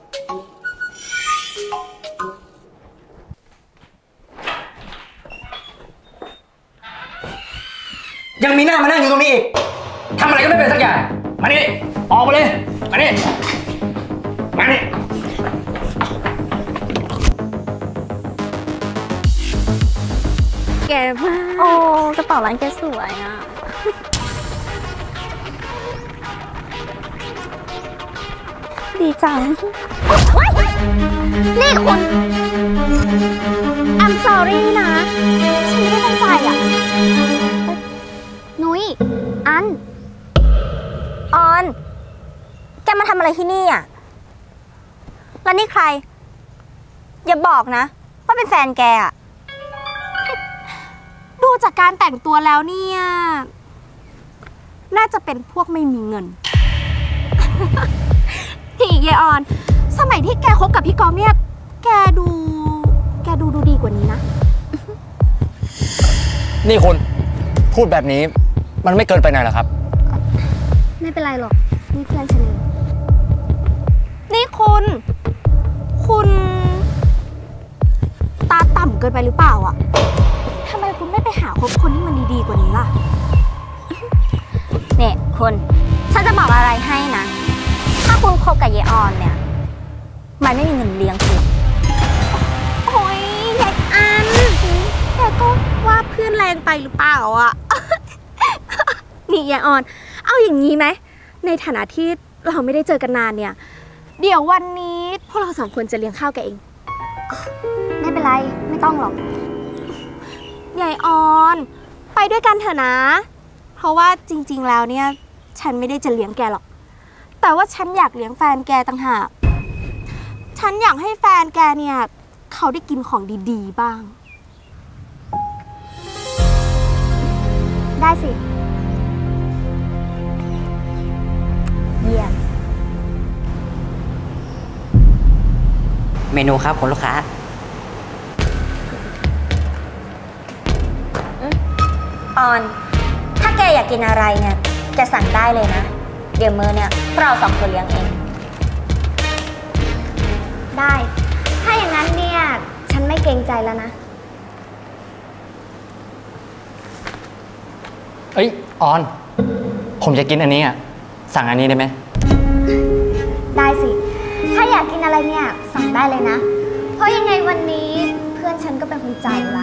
ยังมีหน้ามานั่งอยู่ตรงนี้อีกทำอะไรก็ไม่เป็นสักอย่าง มานี่ออกมาเลย มานี่มานี่แกมากโอ้กระเป๋าร้านแกสวยอ่ะ ดีจังนี่คุณ I'm sorry นะ ฉันไม่ได้ตั้งใจอ่ะนุ้ย อัน ออน แกมาทำอะไรที่นี่อ่ะ แล้วนี่ใคร อย่าบอกนะว่าเป็นแฟนแกอ่ะดูจากการแต่งตัวแล้วเนี่ย น่าจะเป็นพวกไม่มีเงิน พี่เยออน สมัยที่แกคบกับพี่กอมเนี่ย แกดูดีกว่านี้นะนี่คุณพูดแบบนี้มันไม่เกินไปหน่อยเหรอครับไม่เป็นไรหรอก นี่เพื่อนฉันเองนี่คุณตาต่ำเกินไปหรือเปล่าอ่ะทำไมคุณไม่ไปหาคบคนที่มันดีๆกว่านี้ล่ะเนี่ยคุณฉันจะบอกอะไรให้นะ ถ้าคุณคบกับเยออนเนี่ย มันไม่มีเงินเลี้ยงคุณหรอกโอ้ยยายอันแกก็ว่าเพื่อนแรงไปหรือเปล่าอ่ะ นี่ยายออน เอาอย่างนี้ไหม ในฐานะที่เราไม่ได้เจอกันนานเนี่ย เดี๋ยววันนี้พวกเราสองคนจะเลี้ยงข้าวแกเองไม่เป็นไร ไม่ต้องหรอกยายออนไปด้วยกันเถอะนะ เพราะว่าจริงๆแล้วเนี่ยฉันไม่ได้จะเลี้ยงแกหรอก แต่ว่าฉันอยากเลี้ยงแฟนแกต่างหากฉันอยากให้แฟนแกเนี่ยเขาได้กินของดีๆบ้างได้สิ เยี่ยมเมนูครับคุณลูกค้าออน ถ้าแกอยากกินอะไรเนี่ยแกสั่งได้เลยนะ เดี๋ยวมื้อเนี่ยเราสองคนเลี้ยงเอง ได้ ถ้าอย่างนั้นเนี่ยฉันไม่เกรงใจแล้วนะเอ้ยออน ผมจะกินอันนี้อ่ะสั่งอันนี้ได้ไหมได้สิ ถ้าอยากกินอะไรเนี่ยสั่งได้เลยนะ เพราะยังไงวันนี้เพื่อนฉันก็เป็นคนจ่ายอยู่ละ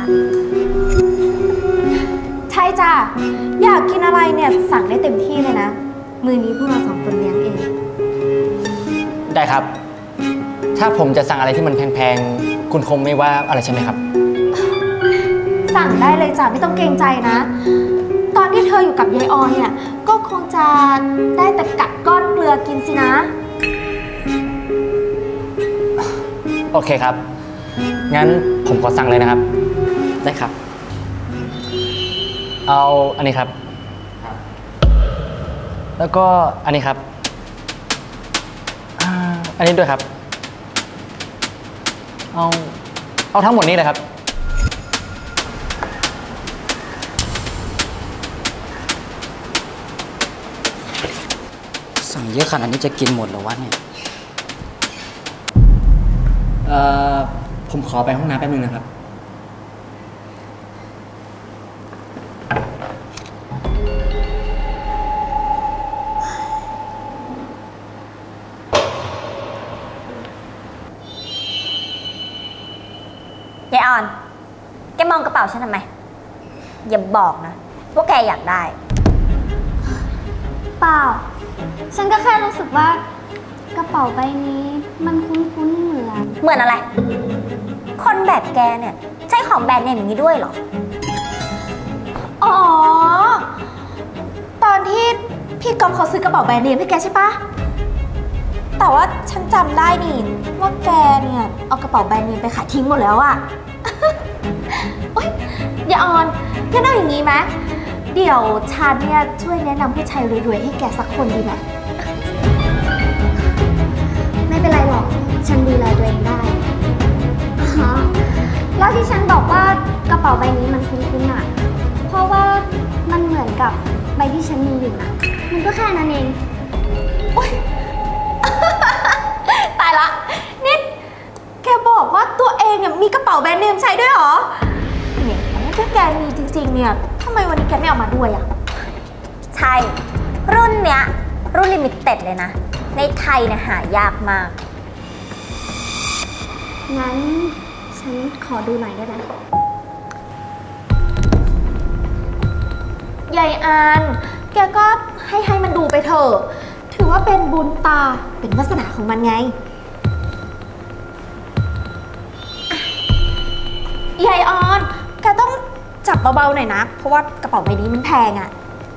ใช่จ้ะอยากกินอะไรเนี่ยสั่งได้เต็มที่เลยนะ มื้อนี้พวกเราสองคนเลี้ยงเองได้ครับ ถ้าผมจะสั่งอะไรที่มันแพงๆคุณคงไม่ว่าอะไรใช่ไหมครับสั่งได้เลยจ้ะไม่ต้องเกรงใจนะ ตอนที่เธออยู่กับยายออนเนี่ยก็คงจะได้แต่กัดก้อนเกลือกินสินะโอเคครับ งั้นผมขอสั่งเลยนะครับได้ครับเอาอันนี้ครับ แล้วก็อันนี้ครับอันนี้ด้วยครับ เอาทั้งหมดนี้เลยครับสั่งเยอะขนาดนี้จะกินหมดเหรอวะเนี่ยผมขอไปห้องน้ำแป๊บนึงนะครับยายออน แกมองกระเป๋าฉันทำไม อย่าบอกนะว่าแกอยากได้เปล่า ฉันก็แค่รู้สึกว่ากระเป๋าใบนี้มันคุ้นๆเหมือนอะไร คนแบบแกเนี่ยใช้ของแบรนด์เนมอย่างนี้ด้วยเหรออ๋อ ตอนที่พี่ก๊อฟเขาซื้อกระเป๋าแบรนด์เนมให้แกใช่ปะแต่ว่าฉันจำได้นี่ว่าแกเนี่ยเอากระเป๋าแบรนด์เนมไปขายทิ้งหมดแล้วอะ โอ๊ยอย่าออนงั้นเอาอย่างนี้ไหมเดี๋ยวฉันเนี่ยช่วยแนะนำผู้ชายรวยๆให้แกสักคนดีไหมไม่เป็นไรหรอก ฉันดูแลตัวเองได้อ๋อแล้วที่ฉันบอกว่ากระเป๋าใบนี้มันคุ้นๆอ่ะ เพราะว่ามันเหมือนกับใบที่ฉันมีอยู่นะมันก็แค่นั้นเองตายละนี่แกบอกว่าตัวเองเนี่ยมีกระเป๋าแบรนด์เนมใช้ด้วยเหรอเนี่ยถ้าแกมีจริงๆเนี่ยทำไมวันนี้แกไม่เอามาด้วยอะใช่รุ่นเนี้ยรุ่นลิมิเต็ดเลยนะในไทยเนี่ยหายากมากงั้นฉันขอดูหน่อยได้ไหมยายอานแกก็ให้มันดูไปเถอะถือว่าเป็นบุญตาเป็นวาสนาของมันไงยายออนแกต้องจับเบาๆหน่อยนะเพราะว่ากระเป๋าใบนี้มันแพงอะ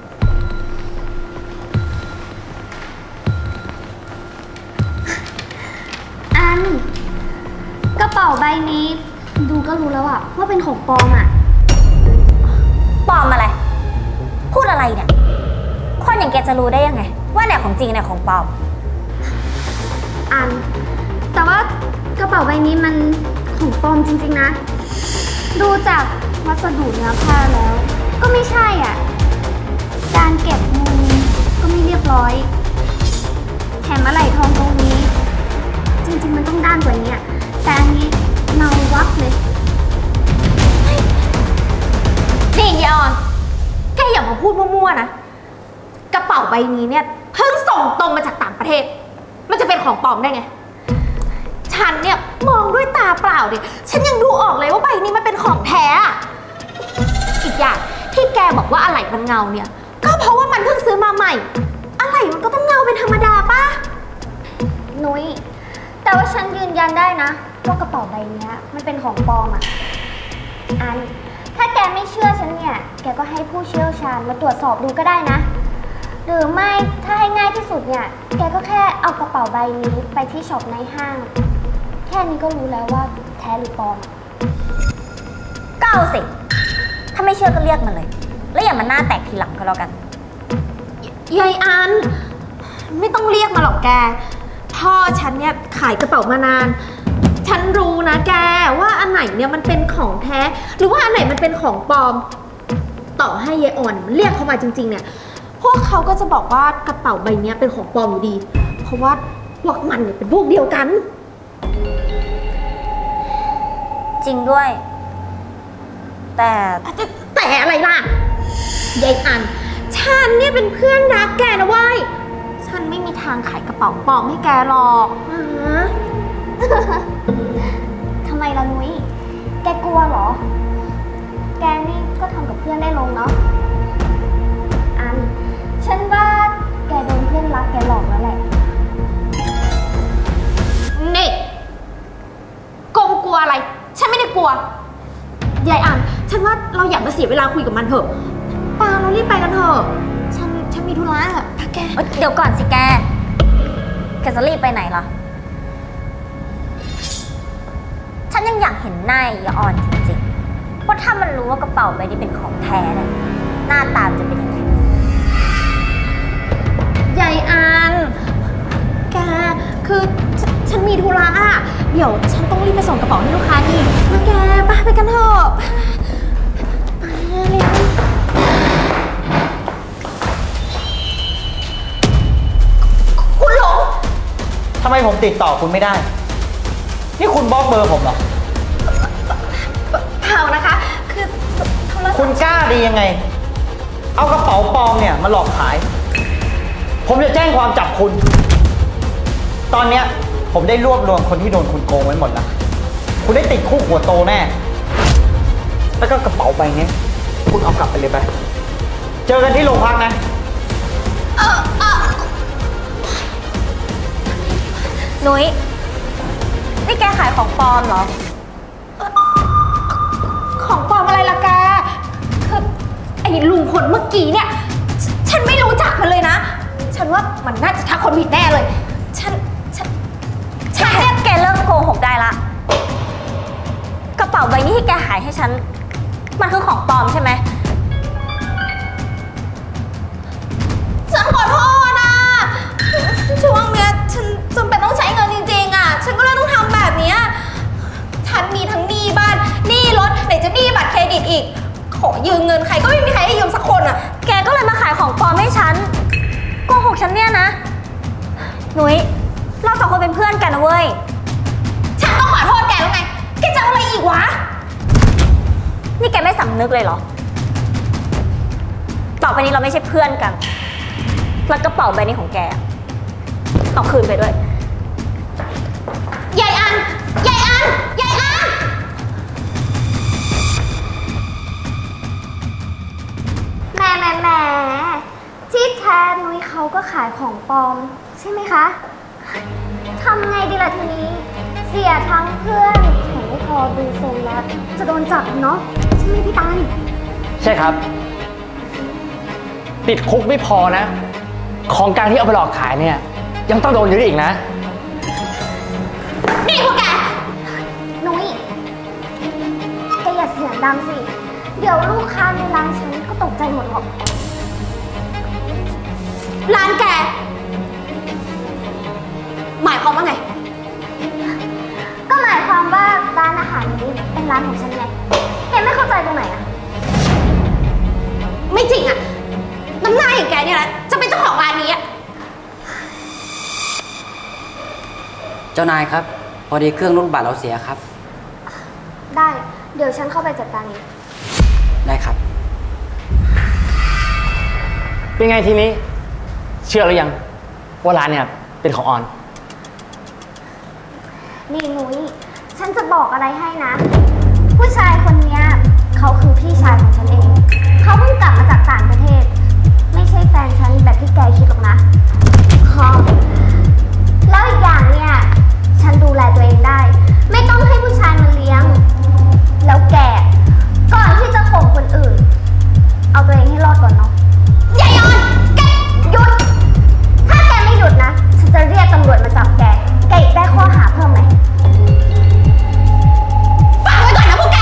อันกระเป๋าใบนี้ดูก็รู้แล้วอะว่าเป็นของปลอมอะปลอมอะไรพูดอะไรเนี่ยคนอย่างแกจะรู้ได้ยังไงว่าไหนของจริงไหนของปลอมอันแต่ว่ากระเป๋าใบนี้มันของปลอมจริงๆนะดูจากวัสดุเนื้อผ้าแล้วก็ไม่ใช่อ่ะการเก็บมุมก็ไม่เรียบร้อยแถมอะไหล่ทองตรงนี้จริงๆมันต้องด้านกว่านี้แต่อันนี้เงาวับเลยนี่ยายออนแกอย่ามาพูดมั่วๆนะกระเป๋าใบนี้เนี่ยเพิ่งส่งตรงมาจากต่างประเทศมันจะเป็นของปลอมได้ไงฉันเนี่ยมองด้วยตาเปล่าดิฉันยังดูออกเลยว่าใบนี้มันเป็นของแท้อีกอย่างที่แกบอกว่าอะไหล่มันเงาเนี่ยก็เพราะว่ามันเพิ่งซื้อมาใหม่อะไหล่มันก็ต้องเงาเป็นธรรมดาป่ะนุ้ยแต่ว่าฉันยืนยันได้นะว่ากระเป๋าใบนี้มันเป็นของปลอมอ่ะอันถ้าแกไม่เชื่อฉันเนี่ยแกก็ให้ผู้เชี่ยวชาญมาตรวจสอบดูก็ได้นะหรือไม่ถ้าให้ง่ายที่สุดเนี่ยแกก็แค่เอากระเป๋าใบนี้ไปที่ช็อปในห้างแค่นี้ก็รู้แล้วว่าแท้หรือปลอมก็เอาสิถ้าไม่เชื่อก็เรียกมันเลยแล้วอย่ามาหน้าแตกทีหลังก็แล้วกันยายอันไม่ต้องเรียกมาหรอกแกพ่อฉันเนี่ยขายกระเป๋ามานานฉันรู้นะแกว่าอันไหนเนี่ยมันเป็นของแท้หรือว่าอันไหนมันเป็นของปลอมต่อให้ยายอ่อนมันเรียกเขามาจริงๆเนี่ยพวกเขาก็จะบอกว่ากระเป๋าใบนี้เป็นของปลอมอยู่ดีเพราะว่าพวกมันเนี่ยเป็นพวกเดียวกันจริงด้วยแต่อะไรล่ะยายอันฉันเนี่ยเป็นเพื่อนรักแกนะเว้ยฉันไม่มีทางขายกระเป๋าปลอมให้แกหรอกทำไมล่ะนุ้ยแกกลัวเหรอแกนี่ก็ทำกับเพื่อนได้ลงเนาะอันฉันว่าแกโดนเพื่อนรักแกหลอกแล้วแหละนี่กงกลัวอะไรฉันไม่ได้กลัวยายอันฉันว่าเราอย่ามาเสียเวลาคุยกับมันเถอะปาเรารีบไปกันเถอะฉันมีธุระอะพะแกเดี๋ยวก่อนสิแกจะรีบไปไหนล่ะฉันยังอยากเห็นหน้ายายอ่อนจริงๆว่าถ้ามันรู้ว่ากระเป๋าใบนี้เป็นของแท้เนี่ยหน้าตาจะเป็นยังไงยายอันแกคือฉันมีธุระอะเดี๋ยวฉันต้องรีบไปส่งกระเป๋าให้ลูกค้านี่มาแกไปกันเถอะไปเร็วคุณหลงทำไมผมติดต่อคุณไม่ได้ นี่คุณบล็อกเบอร์ผมเหรอเปล่านะคะคือโทรศัพท์คุณกล้าดียังไง เอากระเป๋าปลอมเนี่ยมาหลอกขาย ผมจะแจ้งความจับคุณ ตอนเนี้ยผมได้รวบรวมคนที่โดนคุณโกงไว้หมดแล้ว คุณได้ติดคุกหัวโตแน่ แล้วก็กระเป๋าใบนี้คุณเอากลับไปเลยไป เจอกันที่โรงพักนะนุ้ยนี่แกขายของปลอมเหรอของปลอมอะไรล่ะแกคือไอ้ลุงคนเมื่อกี้เนี่ยฉันไม่รู้จักมันเลยนะฉันว่ามันน่าจะทักคนผิดแน่เลยฉันหกได้ละกระเป๋าใบนี้ที่แกหายให้ฉันมันคือของปลอมใช่ไหมฉันขอโทษนะช่วงเนี้ยฉันจำเป็นต้องใช้เงินจริงๆอ่ะฉันก็เลยต้องทำแบบนี้ฉันมีทั้งหนี้บ้านหนี้รถไหนจะหนี้บัตรเครดิตอีกขอยืมเงินใครก็ไม่มีใครให้ยืมสักคนอ่ะแกก็เลยมาขายของปลอมให้ฉันโกหกฉันเนี่ยนะหนุ้ยเราสองคนเป็นเพื่อนกันนะเว้ยฉันต้องขอโทษแกแล้วไงแกจะเอาอะไรอีกวะนี่แกไม่สำนึกเลยเหรอต่อไปนี้เราไม่ใช่เพื่อนกันแล้วกระเป๋าใบนี้ของแกเอาคืนไปด้วยยายอันยายอันยายอันแหมที่แท้นุ้ยเขาก็ขายของปลอมใช่ไหมคะทำไงดีล่ะทีนี้เสียทั้งเพื่อนแถมไม่พอดูทรงแล้วจะโดนจับเนาะใช่ไหมพี่ตันใช่ครับติดคุกไม่พอนะของกลางที่เอาไปหลอกขายเนี่ยยังต้องโดนยึดอีกนะนี่พวกแกนุ้ยแกอย่าเสียงดังสิเดี๋ยวลูกค้าในร้านฉันก็ตกใจหมดหรอกร้านแกหมายความว่าไงก็หมายความว่าร้านอาหารนี้เป็นร้านของฉันไงแกไม่เข้าใจตรงไหนอะไม่จริงอะน้ำหน้าอย่างแกเนี่ยแหละจะเป็นเจ้าของร้านนี้อะเจ้านายครับพอดีเครื่องรูดบัตรเราเสียครับได้เดี๋ยวฉันเข้าไปจัดการเองได้ครับเป็นไงทีนี้เชื่อหรือยังว่าร้านเนี่ยเป็นของออนนี่นุ้ยฉันจะบอกอะไรให้นะผู้ชายคนนี้เขาคือพี่ชายของฉันเองเขาเพิ่งกลับมาจากต่างประเทศไม่ใช่แฟนฉันแบบที่แกคิดหรอกนะแล้วอีกอย่างเนี่ยฉันดูแลตัวเองได้ไม่ต้องให้ผู้ชายมาเลี้ยงแล้วแกก่อนที่จะข่มคนอื่นเอาตัวเองให้รอดก่อนเนาะอย่ายอนแกหยุดถ้าแกไม่หยุดนะฉันจะเรียกตำรวจมาจับแกอีกได้ข้อหาเพิ่มไหมฟังไว้ก่อนนะพวกแก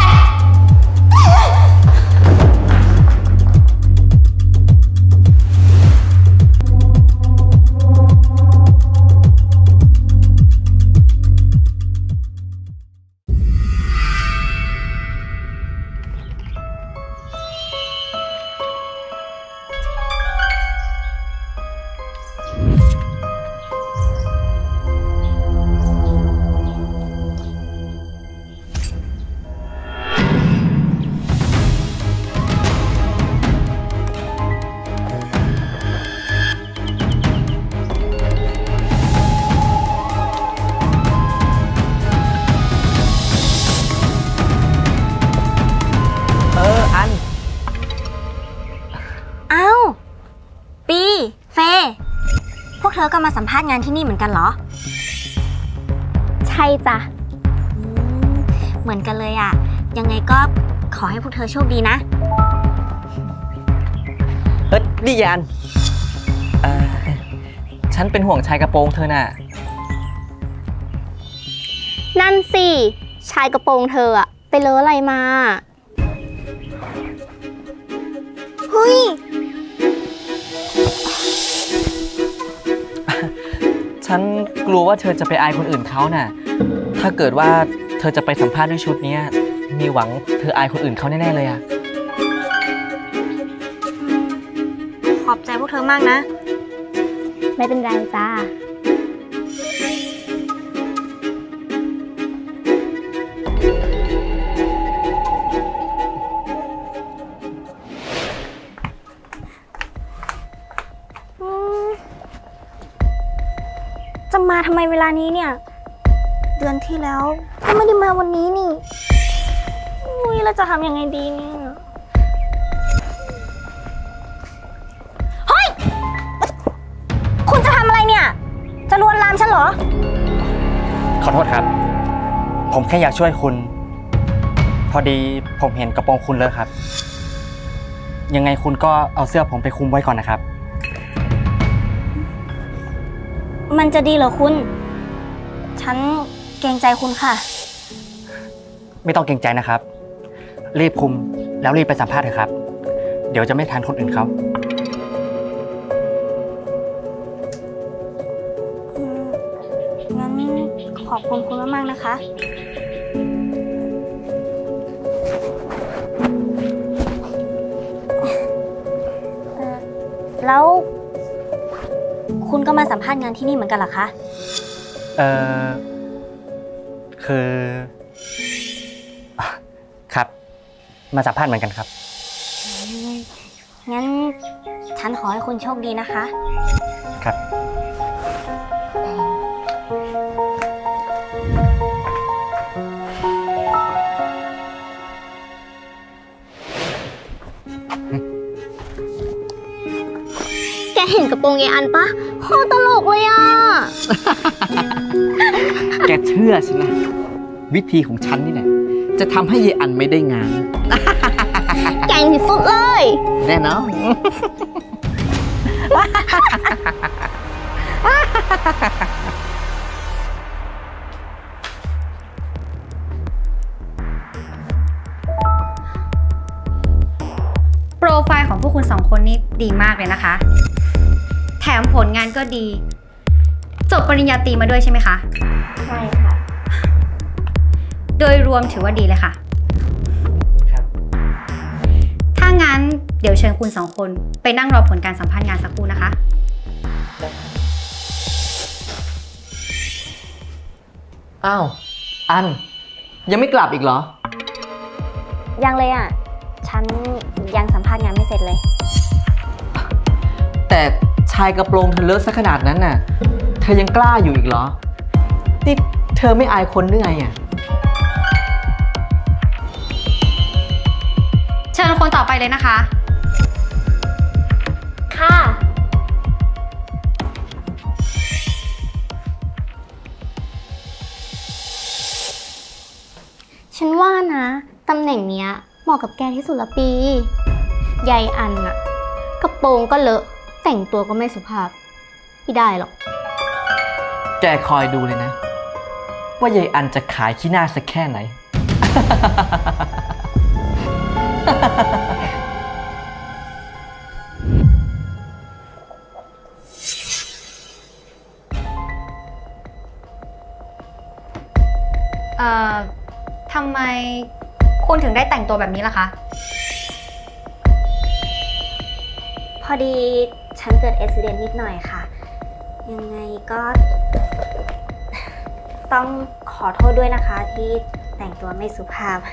เธอก็มาสัมภาษณ์งานที่นี่เหมือนกันเหรอใช่จ้ะเหมือนกันเลยอ่ะยังไงก็ขอให้พวกเธอโชคดีนะนี่ยานฉันเป็นห่วงชายกระโปรงเธอน่ะนั่นสิชายกระโปรงเธออะไปเลอะอะไรมาเฮ้ยฉันกลัวว่าเธอจะไปอายคนอื่นเขาน่ะถ้าเกิดว่าเธอจะไปสัมภาษณ์ด้วยชุดนี้มีหวังเธออายคนอื่นเขาแน่ๆเลยอะขอบใจพวกเธอมากนะไม่เป็นไรจ้าจะมาทำไมเวลานี้เนี่ยเดือนที่แล้วก็ไม่ได้มาวันนี้นี่เราจะทำยังไงดีเนี่ยเฮ้ยคุณจะทำอะไรเนี่ยจะลวนลามฉันเหรอขอโทษครับผมแค่อยากช่วยคุณพอดีผมเห็นกระโปรงคุณเลอะครับยังไงคุณก็เอาเสื้อผมไปคลุมไว้ก่อนนะครับมันจะดีเหรอคุณฉันเกรงใจคุณค่ะไม่ต้องเกรงใจนะครับ รีบคุมแล้วรีบไปสัมภาษณ์เถอะครับ เดี๋ยวจะไม่ทันคนอื่นเขางั้นขอบคุณมากๆนะคะ แล้วคุณก็มาสัมภาษณ์งานที่นี่เหมือนกันเหรอคะคือครับ มาสัมภาษณ์เหมือนกันครับงั้นฉันขอให้คุณโชคดีนะคะครับแกเห็นกระโปรงยายอันปะโคตรตลกเลยอ่ะแกเชื่อฉันนะ วิธีของฉันนี่แหละจะทำให้เยอันไม่ได้งานแกงที่สุดเลยแน่นอนโปรไฟล์ของพวกคุณสองคนนี้ดีมากเลยนะคะ แถมผลงานก็ดี จบปริญญาตรีมาด้วยใช่ไหมคะใช่ค่ะโดยรวมถือว่าดีเลยค่ะ ถ้างั้นเดี๋ยวเชิญคุณสองคนไปนั่งรอผลการสัมภาษณ์งานสักครู่นะคะอ้าว อัน ยังไม่กลับอีกเหรอยังเลยอ่ะ ฉันยังสัมภาษณ์งานไม่เสร็จเลยแต่ชายกระโปรงเธอเลอะซะขนาดนั้นน่ะ เธอยังกล้าอยู่อีกเหรอ นี่เธอไม่อายคนหรือไงอ่ะเชิญคนต่อไปเลยนะคะค่ะฉันว่านะตำแหน่งเนี้ยเหมาะกับแกที่สุดละปียายอันอะกระโปรงก็เลอะแต่งตัวก็ไม่สุภาพไม่ได้หรอกแกคอยดูเลยนะ ว่ายายอันจะขายขี้หน้าสักแค่ไหนทำไมคุณถึงได้แต่งตัวแบบนี้ล่ะคะพอดีฉันเกิดอุบัติเหตุนิดหน่อยค่ะ ยังไงก็ต้องขอโทษด้วยนะคะที่แต่งตัวไม่สุภาพ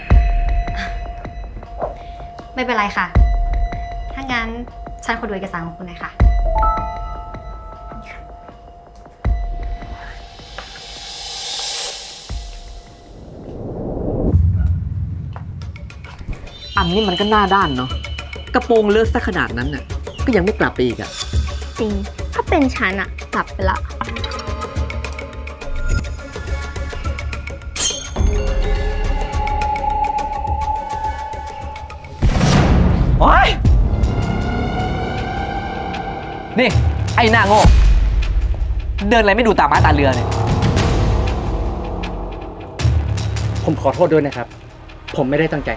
ไม่เป็นไรค่ะ ถ้างั้นฉันขอดูเอกสารของคุณหน่อยค่ะอันนี้มันก็หน้าด้านเนาะ กระโปรงเลอะซะขนาดนั้นน่ะ ก็ยังไม่กลับไปอีกอ่ะจริง ถ้าเป็นฉันอะกลับไปละโอ๊ย นี่ ไอ้หน้าโง่ เดินอะไรไม่ดูตาม้าตาเรือเนี่ยผมขอโทษด้วยนะครับ ผมไม่ได้ตั้งใจ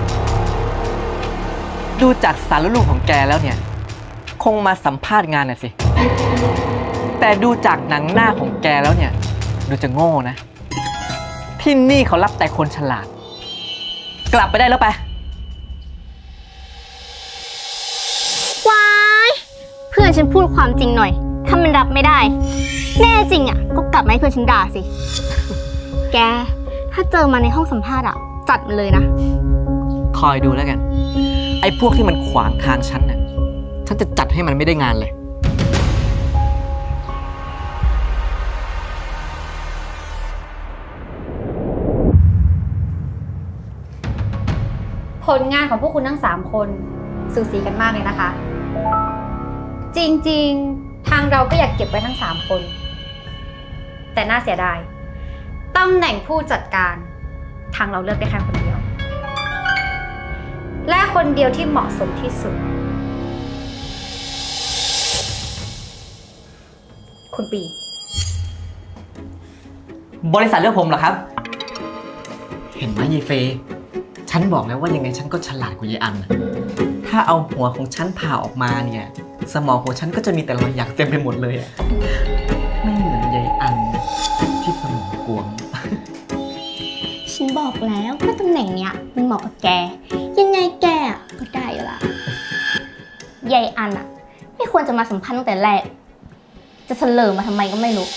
ดูจากสารลูกของแกแล้วเนี่ย คงมาสัมภาษณ์งานน่ะสิ แต่ดูจากหนังหน้าของแกแล้วเนี่ย ดูจะโง่นะ ที่นี่เขารับแต่คนฉลาด กลับไปได้แล้วไปว้าย เพื่อนฉันพูดความจริงหน่อย ถ้ามันรับไม่ได้ แน่จริงอะก็กลับมาให้เพื่อนฉันด่าสิ แก ถ้าเจอมาในห้องสัมภาษณ์อะจัดมันเลยนะคอยดูแล้วกัน ไอ้พวกที่มันขวางทางฉันน่ะ ฉันจะจัดให้มันไม่ได้งานเลยผลงานของพวกคุณทั้ง3คนสูสีกันมากเลยนะคะ จริงๆ ทางเราก็อยากเก็บไว้ทั้ง3คน แต่น่าเสียดายตำแหน่งผู้จัดการทางเราเลือกได้แค่คนเดียว และคนเดียวที่เหมาะสมที่สุด คุณปีบริษัทเลือกผมเหรอครับ เห็นไหมยายเฟย์ฉันบอกแล้วว่ายังไงฉันก็ฉลาดกว่ายายอันน่ะถ้าเอาหัวของฉันผ่าออกมาเนี่ยสมองของฉันก็จะมีแต่รอยหยักเต็มไปหมดเลยอะไม่เหมือนยายอันที่สมองกวงฉันบอกแล้วว่าตำแหน่งเนี้ยมันเหมาะกับแก ยังไงแกก็ได้อยู่ละยายอันอะไม่ควรจะมาสัมพันธ์ตั้งแต่แรก จะเสลอมาทำไมก็ไม่รู้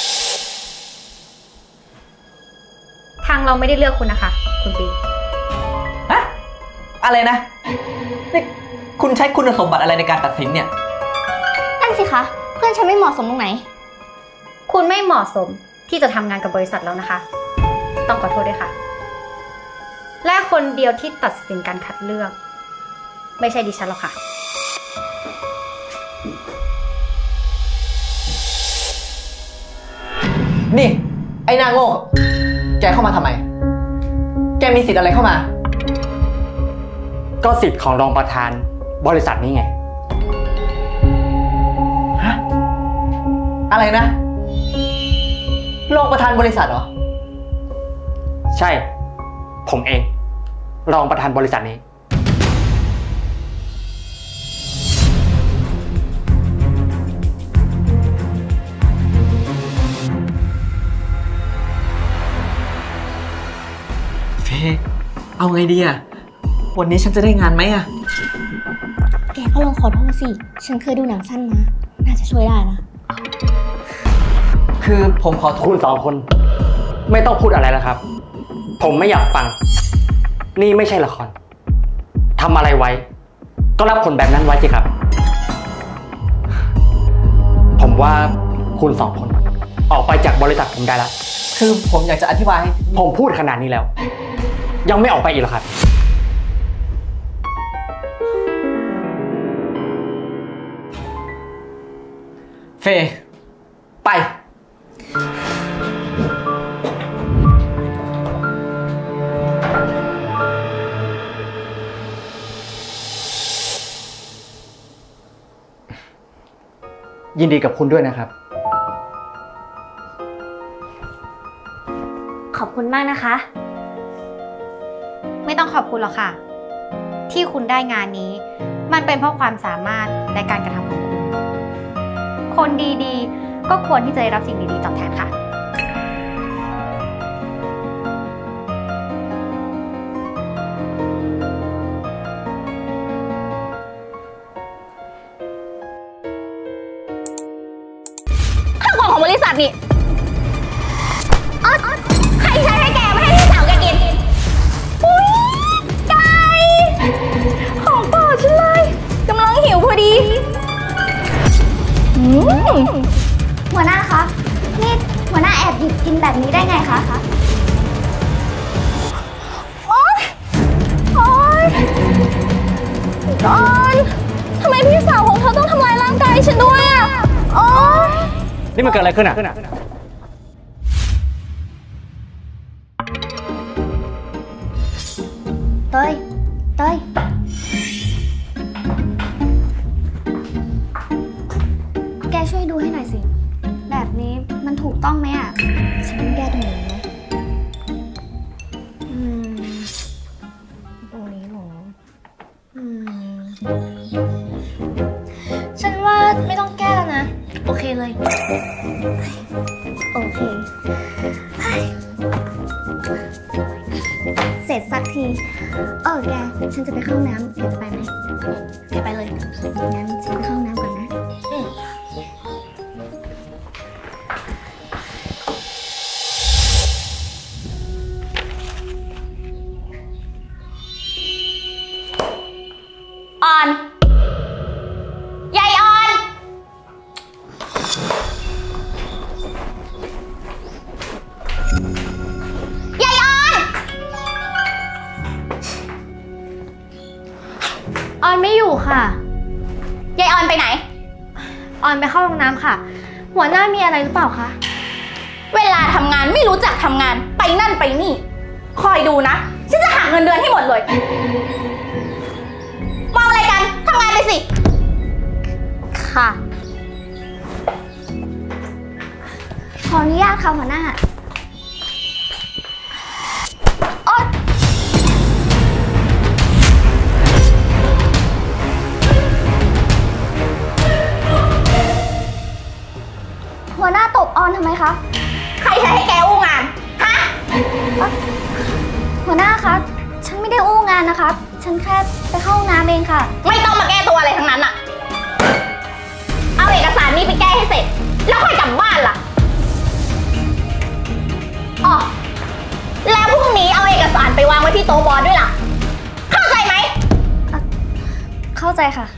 ทางเราไม่ได้เลือกคุณนะคะ คุณปีฮะ อะไรนะนี่คุณใช้คุณสมบัติอะไรในการตัดสินเนี่ยนั่นสิคะ เพื่อนฉันไม่เหมาะสมตรงไหนคุณไม่เหมาะสมที่จะทำงานกับบริษัทแล้วนะคะ ต้องขอโทษด้วยค่ะ และคนเดียวที่ตัดสินการคัดเลือก ไม่ใช่ดิฉันหรอกค่ะนี่ไอ้หน้าโง่ แกเข้ามาทำไม แกมีสิทธิ์อะไรเข้ามาก็สิทธิ์ของรองประธานบริษัทนี้ไงฮะ อะไรนะ รองประธานบริษัทเหรอใช่ ผมเอง รองประธานบริษัทนี้เฟย์เอาไงดีอะวันนี้ฉันจะได้งานไหมอะแกก็ลองขอโทษสิ ฉันเคยดูหนังสั้นมา น่าจะช่วยได้นะคือผมขอโทษคุณสองคนไม่ต้องพูดอะไรแล้วครับ ผมไม่อยากฟัง นี่ไม่ใช่ละครทำอะไรไว้ ก็รับผลแบบนั้นไว้สิครับ ผมว่าคุณสองคนออกไปจากบริษัทผมได้แล้วคือผมอยากจะอธิบายให้ผมพูดขนาดนี้แล้ว ยังไม่ออกไปอีกเหรอครับเฟย์ไปยินดีกับคุณด้วยนะครับขอบคุณมากนะคะไม่ต้องขอบคุณหรอกค่ะ ที่คุณได้งานนี้ มันเป็นเพราะความสามารถและการกระทำของคุณ คนดีๆ ก็ควรที่จะได้รับสิ่งดีๆตอบแทนค่ะข้าวของของบริษัทนี่ใครใช้ให้แกไม่ให้พี่สาวแกกิน อุ๊ยไก่ของโปรดฉันเลยกำลังหิวพอดีหัวหน้าคะ นี่หัวหน้าแอบหยิบกินแบบนี้ได้ไงคะโอ๊ยโอ๊ยออนทำไมพี่สาวของเธอต้องทำลายร่างกายฉันด้วยอ่ะโอ๊ยนี่มันเกิดอะไรขึ้นอ่ะเต้ย แกช่วยดูให้หน่อยสิ แบบนี้มันถูกต้องไหมอ่ะ ฉันต้องแก้ตรงไหนไหมตรงนี้หรอฉันว่าไม่ต้องแก้แล้วนะ โอเคเลย โอเค เสร็จสักที แก ฉันจะไปเข้าน้ำแกจะไปไหมแกไปเลย งั้นฉันไปเข้าน้ำก่อนนะออนยายออนยายออนไม่อยู่ค่ะยายออนไปไหนออนไปเข้าห้องน้ำค่ะ หัวหน้ามีอะไรหรือเปล่าคะเวลาทำงานไม่รู้จักทำงานไปนั่นไปนี่คอยดูนะฉันจะหักเงินเดือนให้หมดเลยมองอะไรกันทำงานไปสิค่ะขออนุญาตค่ะหัวหน้าหัวหน้าตบออนทำไมคะใครใช้ให้แกอู้งาน ฮะหัวหน้าคะ ฉันไม่ได้อู้งานนะคะ ฉันแค่ไปเข้าห้องน้ำเองค่ะไม่ต้องมาแก้ตัวอะไรทั้งนั้นอะเอาเอกสารนี้ไปแก้ให้เสร็จ แล้วค่อยกลับบ้านล่ะอ๋อแล้วพรุ่งนี้เอาเอกสารไปวางไว้ที่โต๊ะบอสด้วยล่ะ เข้าใจไหมเข้าใจค่ะ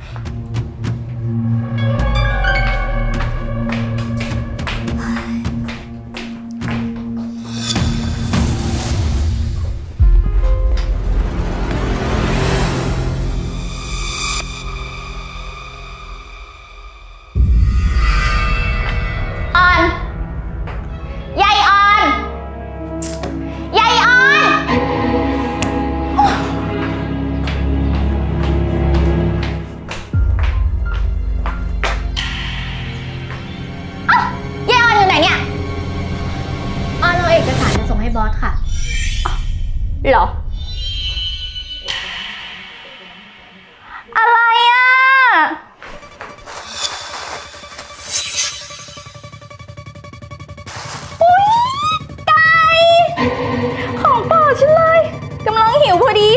ออน ยายออน ยายออน เอ้ายายออนอยู่ไหนเนี่ยออนเอาเอกสารมาส่งให้บอสค่ะเหรอ อะไรอ่ะ อุ๊ย ไก่ ของโปรดฉันเลย กำลังหิวพอดี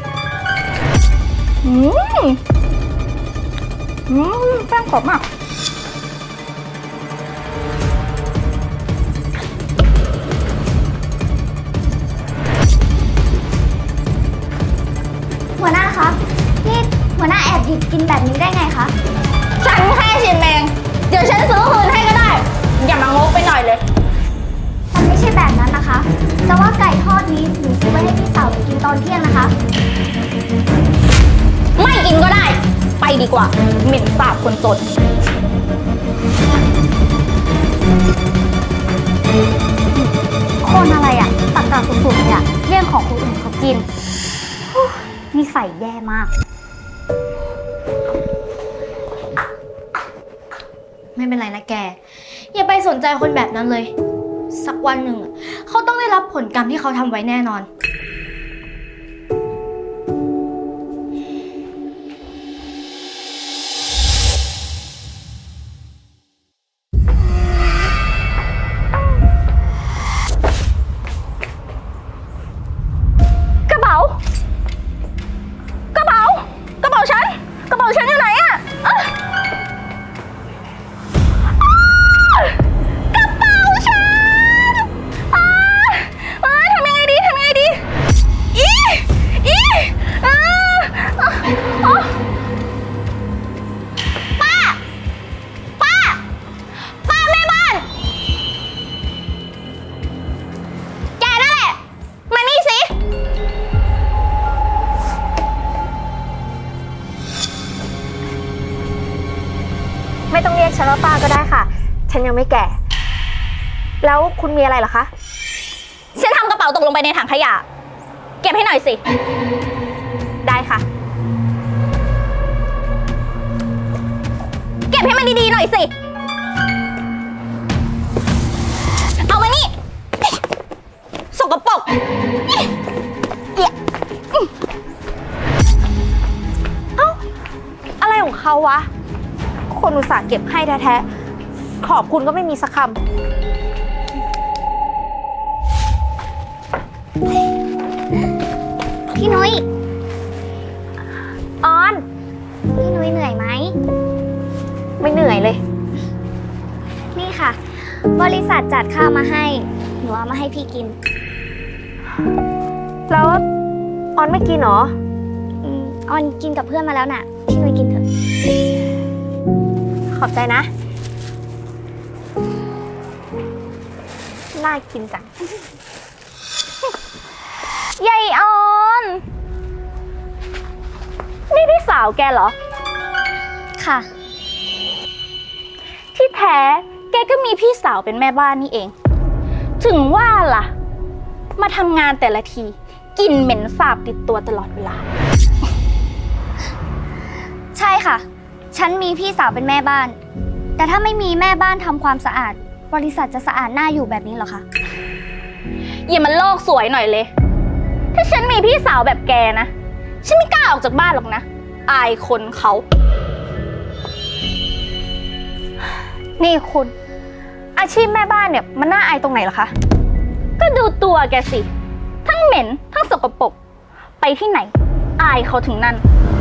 แป้งกรอบมากหัวหน้าคะ นี่หัวหน้าแอบหยิบกินแบบนี้ได้ไงคะฉันแค่ชิมเอง เดี๋ยวฉันซื้อคืนให้ก็ได้ อย่ามางกไปหน่อยเลยมันไม่ใช่แบบนั้นนะคะ แต่ว่าไก่ทอดนี้หนูซื้อไว้ให้พี่สาวไปกินตอนเที่ยงนะคะไม่กินก็ได้ ไปดีกว่า เหม็นสาบคนจนคนอะไรอ่ะตักกะสุดๆเลยอ่ะแย่งของคนอื่นเขากินนิสัยแย่มาก ไม่เป็นไรนะแก อย่าไปสนใจคนแบบนั้นเลย สักวันหนึ่งเขาต้องได้รับผลกรรมที่เขาทำไว้แน่นอนกระเป๋า กระเป๋า กระเป๋าฉัน กระเป๋าฉันอยู่ไหนอะกระเป๋าฉันทำยังไงดี ทำยังไงดี ป้า ป้า ป้าแม่บ้าน แกนั่นแหละ มานี่สิไม่ต้องเรียกฉันว่าป้าก็ได้ค่ะ ฉันยังไม่แก่ แล้วคุณมีอะไรเหรอคะฉันทำกระเป๋าตกลงไปในถังขยะ เก็บให้หน่อยสิได้ค่ะเก็บให้มันดีๆหน่อยสิ เอามานี่ สกปรกเอี่ยอะไรของเขาวะ คนอุตส่าห์เก็บให้แท้ๆ ขอบคุณก็ไม่มีสักคำพี่นุ้ยออนพี่นุ้ยเหนื่อยไหมไม่เหนื่อยเลยนี่ค่ะ บริษัทจัดข้าวมาให้ หนูเอามาให้พี่กินแล้วออนไม่กินเหรอออนกินกับเพื่อนมาแล้วน่ะ พี่นุ้ยกินเถอะขอบใจนะ น่ากินจังยายออน นี่พี่สาวแกเหรอค่ะที่แท้แกก็มีพี่สาวเป็นแม่บ้านนี่เอง ถึงว่าล่ะ มาทำงานแต่ละทีกลิ่นเหม็นสาบติดตัวตลอดเวลาใช่ค่ะ ฉันมีพี่สาวเป็นแม่บ้าน แต่ถ้าไม่มีแม่บ้านทำความสะอาด บริษัทจะสะอาดน่าอยู่แบบนี้เหรอคะอย่ามันโลกสวยหน่อยเลย ถ้าฉันมีพี่สาวแบบแกนะ ฉันไม่กล้าออกจากบ้านหรอกนะ อายคนเขานี่คุณอาชีพแม่บ้านเนี่ยมันน่าอายตรงไหนล่ะคะก็ดูตัวแกสิ ทั้งเหม็นทั้งสกปรกไปที่ไหนอายเขาถึงนั่น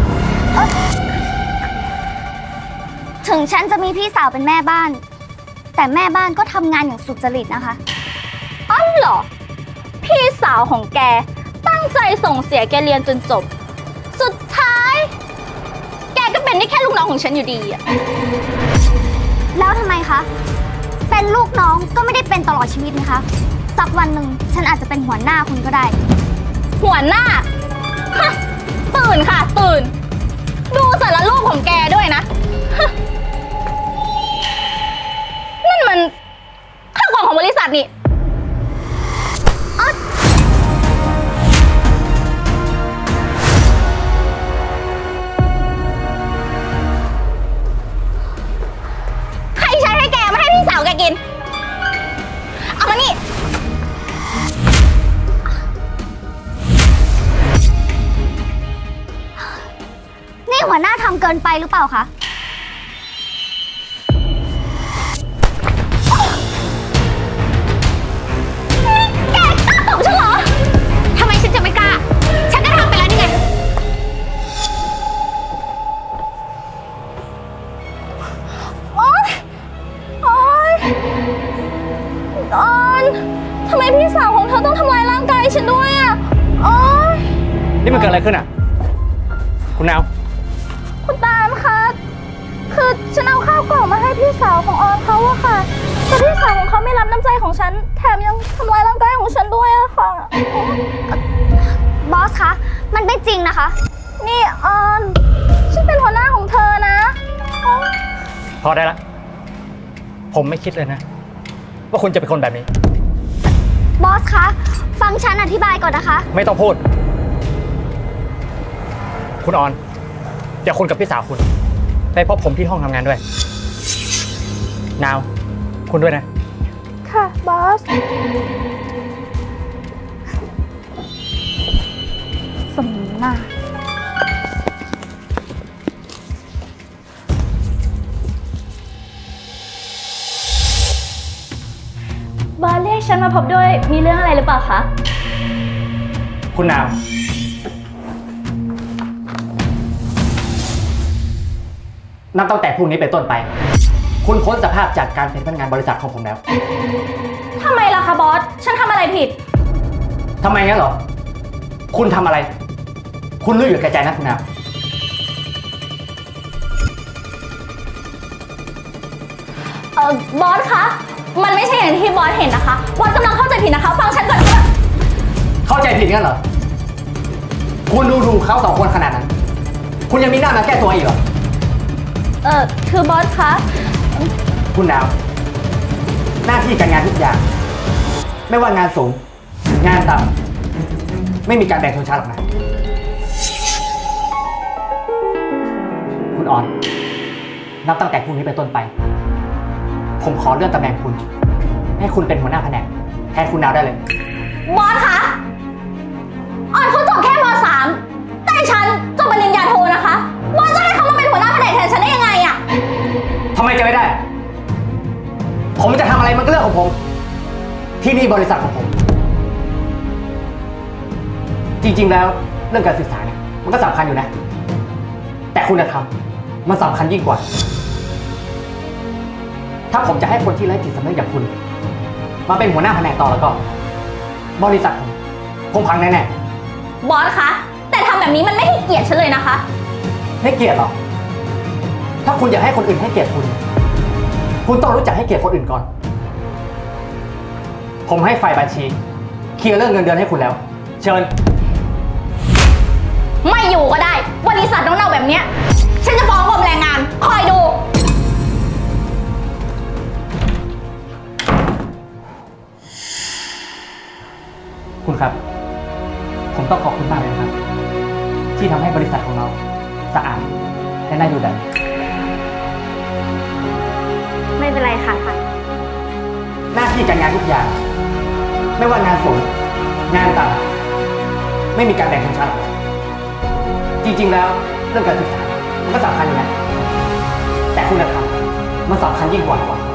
ถึงฉันจะมีพี่สาวเป็นแม่บ้าน แต่แม่บ้านก็ทำงานอย่างสุจริตนะคะอ๋อเหรอ พี่สาวของแกตั้งใจส่งเสียแกเรียนจนจบ สุดท้าย แกก็เป็นได้แค่ลูกน้องของฉันอยู่ดีอะแล้วทำไมคะ เป็นลูกน้องก็ไม่ได้เป็นตลอดชีวิตนะคะ สักวันหนึ่งฉันอาจจะเป็นหัวหน้าคุณก็ได้หัวหน้าฮะตื่นค่ะตื่น ดูสารรูปของแกด้วยนะฮะนั่นมันข้าวกล่องของบริษัทนี่ใครใช้ให้แกมาให้พี่สาวแกกิน เอามานี่นี่หัวหน้าทำเกินไปหรือเปล่าคะแกกล้าตบฉันเหรอทำไมฉันจะไม่กล้า ฉันก็ทำไปแล้วนี่ไงโอ๊ย โอ๊ยออนทำไมพี่สาวของเธอต้องทำลายร่างกายฉันด้วยอ่ะโอ๊ยนี่มันเกิดอะไรขึ้นอ่ะ คุณนาวคุณตามคะ คือฉันเอาข้าวกล่องมาให้พี่สาวของออนเขาอะค่ะ แต่พี่สาวของเขาไม่รับน้ำใจของฉัน แถมยังทำลายร่างกายของฉันด้วยอะค่ะบอสคะ มันไม่จริงนะคะนี่ออน ฉันเป็นหัวหน้าของเธอนะพอได้ละ ผมไม่คิดเลยนะ ว่าคุณจะเป็นคนแบบนี้บอสคะ ฟังฉันอธิบายก่อนนะคะไม่ต้องพูด คุณออน เดี๋ยวคุณกับพี่สาวคุณไปพบผมที่ห้องทำงานด้วย นาว คุณด้วยนะค่ะ บอส สมหน้าบอสเรียกฉันมาพบด้วยมีเรื่องอะไรหรือเปล่าคะคุณนาว นับตั้งแต่พรุ่งนี้เป็นต้นไป คุณพ้นสภาพจากการเป็นพนักงานบริษัทของผมแล้วทำไมล่ะคะบอส ฉันทำอะไรผิดทำไมงั้นเหรอ คุณทำอะไร คุณรู้อยู่แก่ใจนะคุณนาวบอสคะ มันไม่ใช่อย่างที่บอสเห็นนะคะ บอสกำลังเข้าใจผิดนะคะ ฟังฉันก่อนเข้าใจผิดงั้นเหรอ คุณดูเขาสองคนขนาดนั้น คุณยังมีหน้ามาแก้ตัวอีกเหรอคือบอสคะคุณดาว หน้าที่การงานทุกอย่าง ไม่ว่างานสูง งานต่ำไม่มีการแบ่งชนชั้นหรอกนะ คุณออน นับตั้งแต่พรุ่งนี้เป็นต้นไป ผมขอเลื่อนตำแหน่งคุณ ให้คุณเป็นหัวหน้าแผนกแทนคุณดาวได้เลยบอสคะ ออนเขาจบแค่ม.3 แต่ฉันจบปริญญาโทนะคะ บอสจะให้เขามาเป็นหัวหน้าแผนกแทนฉันได้ยังไงอะทำไมจะไม่ได้ ผมจะทำอะไรมันก็เรื่องของผม ที่นี่บริษัทของผม จริงๆแล้วเรื่องการศึกษาเนี่ยมันก็สำคัญอยู่นะ แต่คุณธรรมมันสำคัญยิ่งกว่า ถ้าผมจะให้คนที่ไร้จิตสำนึกอย่างคุณ มาเป็นหัวหน้าแผนกต่อแล้วก็ บริษัทผมคงพังแน่ๆบอสคะ แต่ทำแบบนี้มันไม่ให้เกียรติฉันเลยนะคะให้เกียรติหรอ ถ้าคุณอยากให้คนอื่นให้เกียรติคุณ คุณต้องรู้จักให้เกียรติคนอื่นก่อน ผมให้ฝ่ายบัญชีเคลียร์เรื่องเงินเดือนให้คุณแล้ว เชิญไม่อยู่ก็ได้ บริษัทน้องเน่าแบบเนี้ย ฉันจะฟ้องกรมแรงงาน คอยดูคุณครับ ผมต้องขอบคุณมากเลยนะครับ ที่ทำให้บริษัทของเราสะอาดและน่าอยู่แบบนี้ไม่เป็นไรค่ะหน้าที่การงานทุกอย่าง ไม่ว่างานสูงงานต่ำไม่มีการแบ่งชนชั้นหรอกจริงๆแล้วเรื่องการศึกษามันก็สำคัญอยู่นะแต่คุณธรรมมันสำคัญยิ่งกว่า